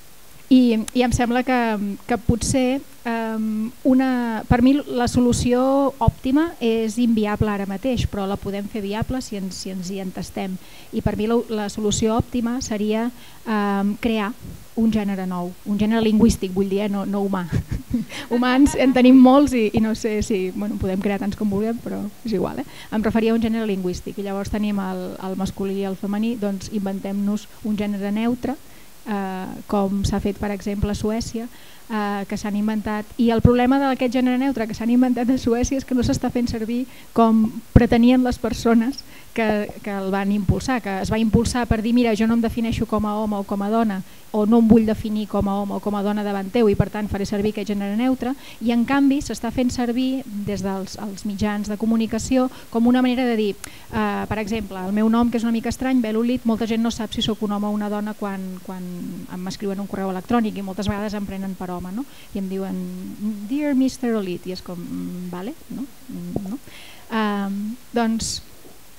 I, i em sembla que, que potser um, una, per mi la solució òptima és inviable ara mateix, però la podem fer viable si ens, si ens hi entestem. I per mi la, la solució òptima seria um, crear un gènere nou, un gènere lingüístic, vull dir, eh? no, no humà. Humans en tenim molts i, i no sé si bueno, podem crear tants com vulguem, però és igual. Eh? Em referia a un gènere lingüístic i llavors tenim el, el masculí i el femení, doncs inventem-nos un gènere neutre, Uh, com s'ha fet per exemple a Suècia, uh, que s'han inventat, i el problema d'aquest gènere neutre que s'han inventat a Suècia és que no s'està fent servir com pretenien les persones que, que el van impulsar, que es va impulsar per dir mira, jo no em defineixo com a home o com a dona, o no em vull definir com a home o com a dona davant teu i per tant faré servir aquest gènere neutre, i en canvi s'està fent servir des dels els mitjans de comunicació com una manera de dir, uh, per exemple, el meu nom que és una mica estrany, Belolit, molta gent no sap si sóc un home o una dona quan, quan m'escriuen un correu electrònic i moltes vegades em prenen per home, no? I em diuen Dear mister Olit, i és com, vale, no? no? Um, doncs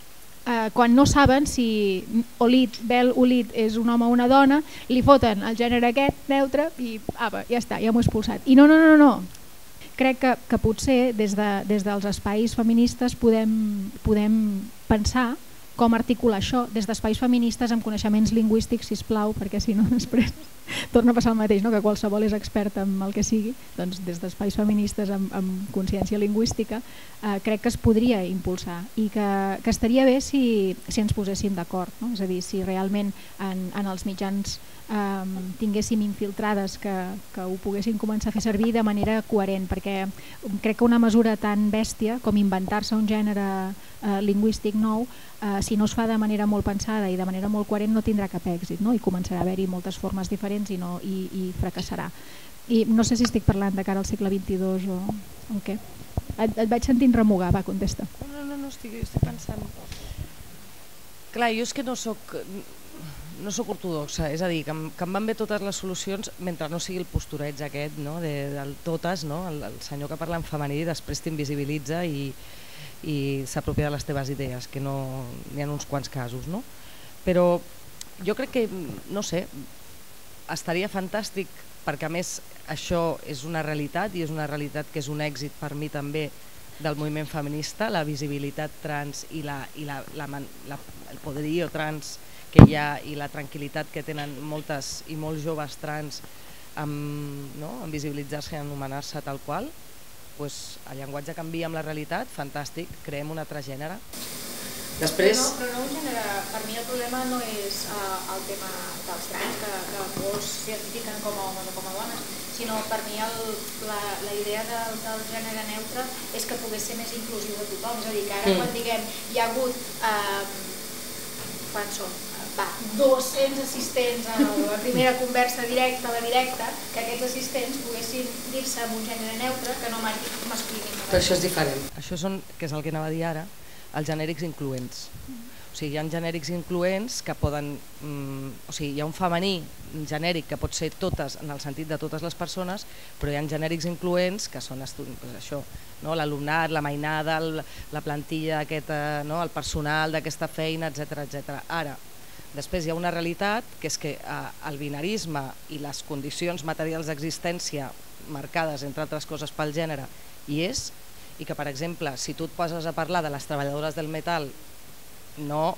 quan no saben si Olit, Bel Olit és un home o una dona, li foten el gènere aquest neutre i apa, ja està, ja m'ho he expulsat. I no, no, no, no. Crec que, que potser des, de, des dels espais feministes podem, podem pensar com articular això des d'espais feministes amb coneixements lingüístics, sisplau, perquè si no després torna a passar el mateix, no? Que qualsevol és expert en el que sigui, doncs des d'espais feministes amb, amb consciència lingüística eh, crec que es podria impulsar i que, que estaria bé si, si ens poséssim d'acord, no? És a dir, si realment en, en els mitjans eh, tinguéssim infiltrades que, que ho poguessin començar a fer servir de manera coherent, perquè crec que una mesura tan bèstia com inventar-se un gènere eh, lingüístic nou, eh, si no es fa de manera molt pensada i de manera molt coherent no tindrà cap èxit, no? I començarà a haver-hi moltes formes diferents i, no, i, i fracassarà. I no sé si estic parlant de cara al segle vint-i-dos o, o què. Et, et vaig sentint remugar, va, contesta. No, no, no, estic, estic pensant... Clar, jo és que no soc, no soc ortodoxa, és a dir, que em, que em van bé totes les solucions mentre no sigui el postureig aquest, no? de, del totes, no? el, el senyor que parla en femení després t'invisibilitza i, i s'apropia de les teves idees, que no n'hi ha uns quants casos, no? Però jo crec que, no sé, estaria fantàstic perquè a més això és una realitat i és una realitat que és un èxit per mi també del moviment feminista, la visibilitat trans i, la, i la, la, la, el poderío trans que hi ha i la tranquil·litat que tenen moltes i molts joves trans amb, no, amb visibilitzar-se i anomenar-se tal qual, pues, el llenguatge canvia amb la realitat, fantàstic, creem un altre gènere. Després... Però, no, però no un gènere, per mi el problema no és uh, el tema dels trans, que, que molts s'identifiquen com a homes o com a dones, sinó per mi el, la, la idea del, del gènere neutre és que pogués ser més inclusiu de tothom, és a dir, que ara mm. quan diguem hi ha hagut, uh, quan són, va, dos-cents assistents a la primera conversa directa, a la directa, que aquests assistents poguessin dir-se amb un gènere neutre que no masculí. Però això és diferent. Això són, que és el que anava a dir ara, els genèrics incloents. O sigui, hi ha genèrics incloents que poden... Mm, o sigui, hi ha un femení genèric que pot ser totes, en el sentit de totes les persones, però hi ha genèrics incloents que són pues això, no? L'alumnat, la mainada, el, la plantilla, aquest, no? El personal d'aquesta feina, etcètera, etcètera. Ara, després hi ha una realitat que és que eh, el binarisme i les condicions materials d'existència marcades, entre altres coses, pel gènere, hi és, i que, per exemple, si tu et poses a parlar de les treballadores del metal, no,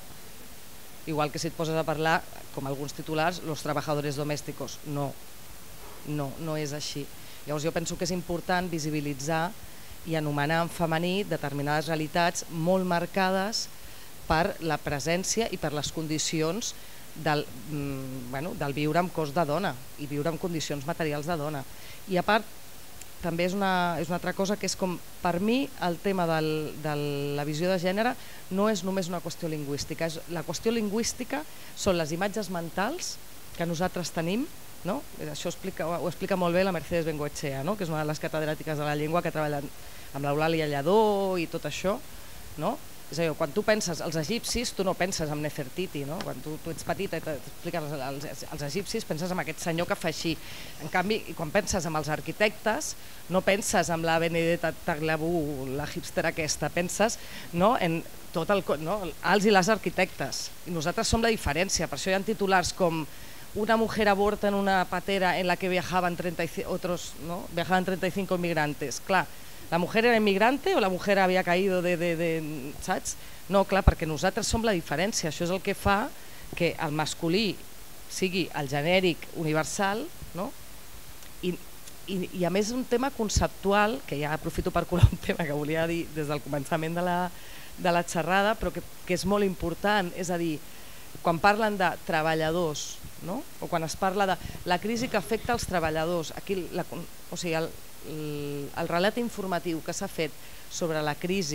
igual que si et poses a parlar, com alguns titulars, los trabajadores domésticos, no, no, no és així. Llavors jo penso que és important visibilitzar i anomenar en femení determinades realitats molt marcades per la presència i per les condicions del, bueno, del viure amb cos de dona i viure en condicions materials de dona. I a part, també és una, és una altra cosa que és com, per mi, el tema del, de la visió de gènere no és només una qüestió lingüística. És, la qüestió lingüística són les imatges mentals que nosaltres tenim, no? Això explica, ho explica molt bé la Mercedes Bengoechea, no? Que és una de les catedràtiques de la llengua que treballa amb l'Eulàlia Lledó i tot això, no? És a dir, quan tu penses als egipcis, tu no penses en Nefertiti, no? Quan tu, tu ets petita i t'expliques als, als egipcis, penses en aquest senyor que fa així. En canvi, quan penses en els arquitectes, no penses en la Benedetta Tagliabue, la hipster aquesta, penses, no? En tot el, no? Els i les arquitectes. I nosaltres som la diferència, per això hi ha titulars com una mujer aborta en una patera en la que viajaban treinta y cinco, otros, ¿no? viajaban treinta y cinco inmigrantes. Clar, la mujer era inmigrante o la mujer havia caído de, de, de, saps? No, clar, perquè nosaltres som la diferència, això és el que fa que el masculí sigui el genèric universal, no? I, i, i a més un tema conceptual, que ja aprofito per colar un tema que volia dir des del començament de la, de la xerrada, però que, que és molt important, és a dir, quan parlen de treballadors, no? O quan es parla de la crisi que afecta els treballadors, aquí la, o sigui, el, el, el relat informatiu que s'ha fet sobre la crisi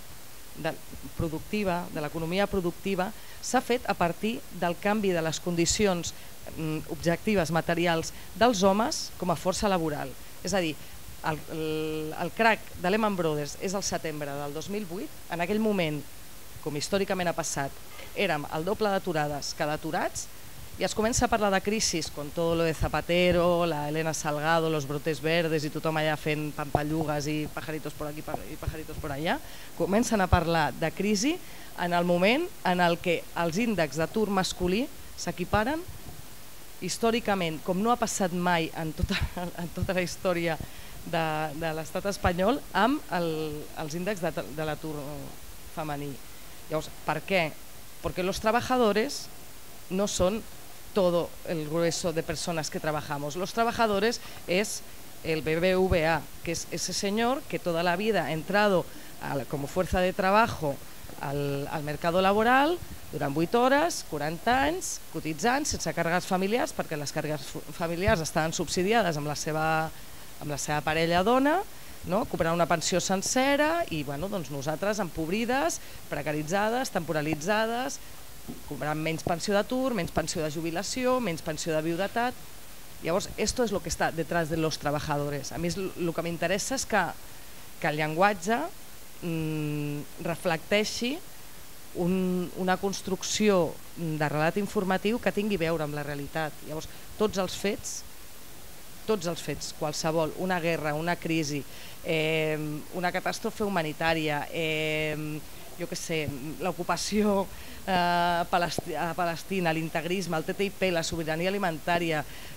de, productiva, de l'economia productiva, s'ha fet a partir del canvi de les condicions mm, objectives, materials dels homes com a força laboral. És a dir, el, el, el crack de Lehman Brothers és el setembre del dos mil vuit, en aquell moment, com històricament ha passat, érem el doble d'aturades que d'aturats i es comença a parlar de crisis, con todo lo de Zapatero, la Elena Salgado, los brotes verdes i tothom allà fent pampallugues i pajaritos por aquí i pajaritos por allà, comencen a parlar de crisi en el moment en el que els índexs d'atur masculí s'equiparen històricament, com no ha passat mai en tota, en tota la història de, de l'estat espanyol, amb el, els índexs de, de l'atur femení. Llavors, per què? Perquè los trabajadores no son todo el grueso de personas que trabajamos. Los trabajadores es el B B V A, que es ese señor que toda la vida ha entrado a la, como fuerza de trabajo al, al mercado laboral durant vuit hores, quaranta anys, cotitzant, sense càrregues familiars, perquè les càrregues familiars estaven subsidiades amb la seva, amb la seva parella dona, no? Cobrant una pensió sencera i bueno, doncs nosaltres empobrides, precaritzades, temporalitzades, cobrant menys pensió d'atur, menys pensió de jubilació, menys pensió de viudetat. Llavors, esto es lo que está detrás de los trabajadores. A mi el que m'interessa és que, que el llenguatge mmm, reflecteixi un, una construcció de relat informatiu que tingui a veure amb la realitat. Llavors, tots els fets, tots els fets, qualsevol, una guerra, una crisi, eh, una catàstrofe humanitària, eh, jo què sé, l'ocupació a Palestina, l'integrisme, el T T I P, la sobirania alimentària,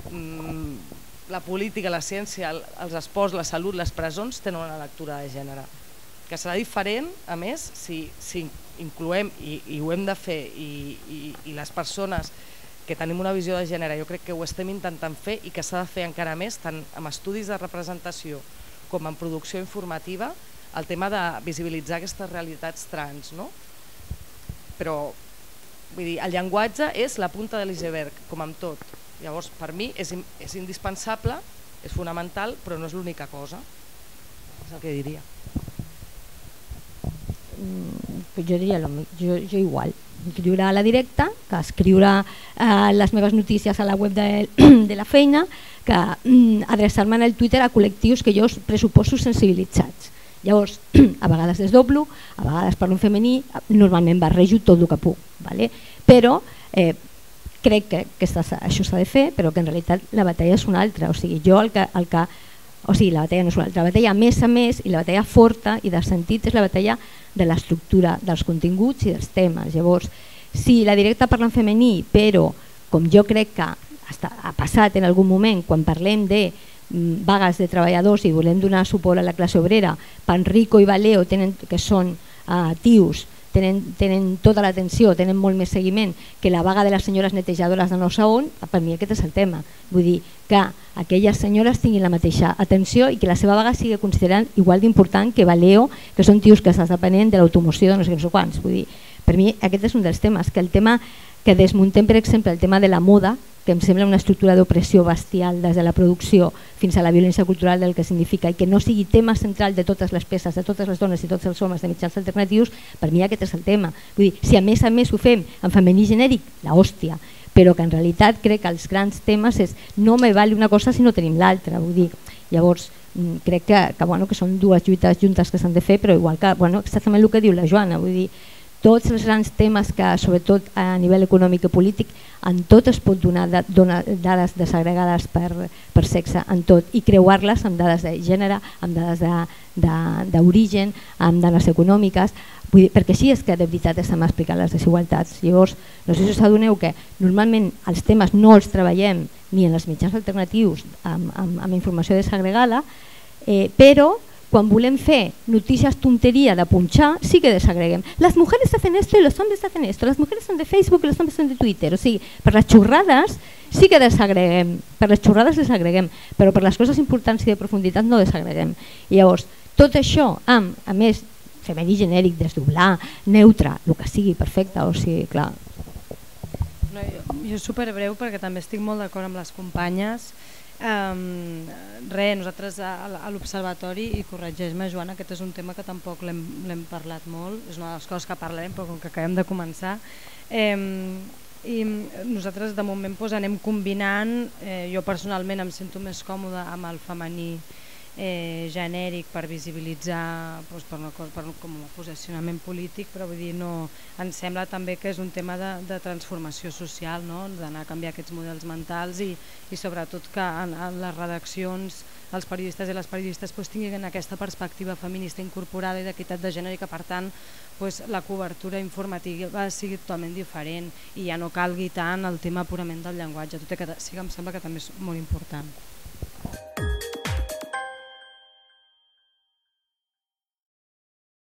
la política, la ciència, els esports, la salut, les presons, tenen una lectura de gènere. Que serà diferent, a més, si, si incloem, i, i ho hem de fer, i, i, i les persones que tenim una visió de gènere, jo crec que ho estem intentant fer i que s'ha de fer encara més, tant amb estudis de representació com en producció informativa, el tema de visibilitzar aquestes realitats trans, no? Però vull dir, el llenguatge és la punta de l'iceberg, com amb tot. Llavors, per mi és, és indispensable, és fonamental, però no és l'única cosa. És el que diria. Mm, jo diria lo, jo, jo igual. Escriure a la directa, que escriure eh, les meves notícies a la web de, de la feina, que mm, adreçar-me en el Twitter a col·lectius que jo pressuposo sensibilitzats. Llavors, a vegades desdoblo, a vegades parlo en femení, normalment barrejo tot el que puc, ¿vale? Però eh, crec que, que això s'ha de fer, però que en realitat la batalla és una altra, o sigui, jo el que, el que o sigui, la batalla no és una altra, la batalla a més a més i la batalla forta i de sentit és la batalla de l'estructura dels continguts i dels temes. Llavors, si la directa parla en femení, però com jo crec que ha passat en algun moment quan parlem de vagues de treballadors i volem donar suport a la classe obrera, Panrico i Valeo tenen, que són uh, tios, tenen, tenen tota l'atenció, tenen molt més seguiment que la vaga de les senyores netejadores de no sé on, per mi aquest és el tema. Vull dir que aquelles senyores tinguin la mateixa atenció i que la seva vaga sigui considerada igual d'important que Valeo, que són tios que s'estan depenent de l'automoció de no sé, no sé quants. Vull dir, per mi aquest és un dels temes, que el tema que desmuntem, per exemple, el tema de la moda, que em sembla una estructura d'opressió bestial des de la producció fins a la violència cultural del que significa, i que no sigui tema central de totes les peces, de totes les dones i tots els homes de mitjans alternatius, per mi aquest és el tema. Vull dir, si a més a més ho fem en femení genèric, la hòstia, però que en realitat crec que els grans temes és no me vale una cosa si no tenim l'altra. Vull dir, llavors crec que, que, bueno, que són dues lluites juntes que s'han de fer, però igual que, bueno, exactament el que diu la Joana, vull dir, tots els grans temes que, sobretot a nivell econòmic i polític, en tot es pot donar, donar dades desagregades per, per sexe, en tot, i creuar-les amb dades de gènere, amb dades d'origen, amb dades econòmiques, vull dir, perquè així és que de veritat estem explicant les desigualtats. Llavors, no sé si us adoneu que normalment els temes no els treballem ni en els mitjans alternatius amb, amb, amb informació desagregada, eh, però quan volem fer notícies tonteria de punxar, sí que desagreguem. Les mujeres hacen esto y los hombres hacen esto. Las mujeres son de Facebook y los hombres son de Twitter. O sigui, per les xorrades sí que desagreguem. Per les xorrades desagreguem, però per les coses importants i de profunditat no desagreguem. I llavors, tot això amb, a més, femení genèric, desdoblar, neutre, el que sigui, perfecte, o sigui, clar. No, jo, jo superbreu perquè també estic molt d'acord amb les companyes. Um, res, nosaltres a, a l'Observatori, i corregeix-me Joana, aquest és un tema que tampoc l'hem parlat molt, és una de les coses que parlarem però com que acabem de començar, eh, i nosaltres de moment pues, anem combinant, eh, jo personalment em sento més còmode amb el femení eh, genèric per visibilitzar doncs, per una, per un, com un posicionament polític, però vull dir, no, ens sembla també que és un tema de, de transformació social, no? D'anar a canviar aquests models mentals i, i sobretot que en, en les redaccions els periodistes i les periodistes doncs, tinguin aquesta perspectiva feminista incorporada i d'equitat de gènere i que per tant doncs, la cobertura informativa sigui totalment diferent i ja no calgui tant el tema purament del llenguatge, tot i que sí que em sembla que també és molt important.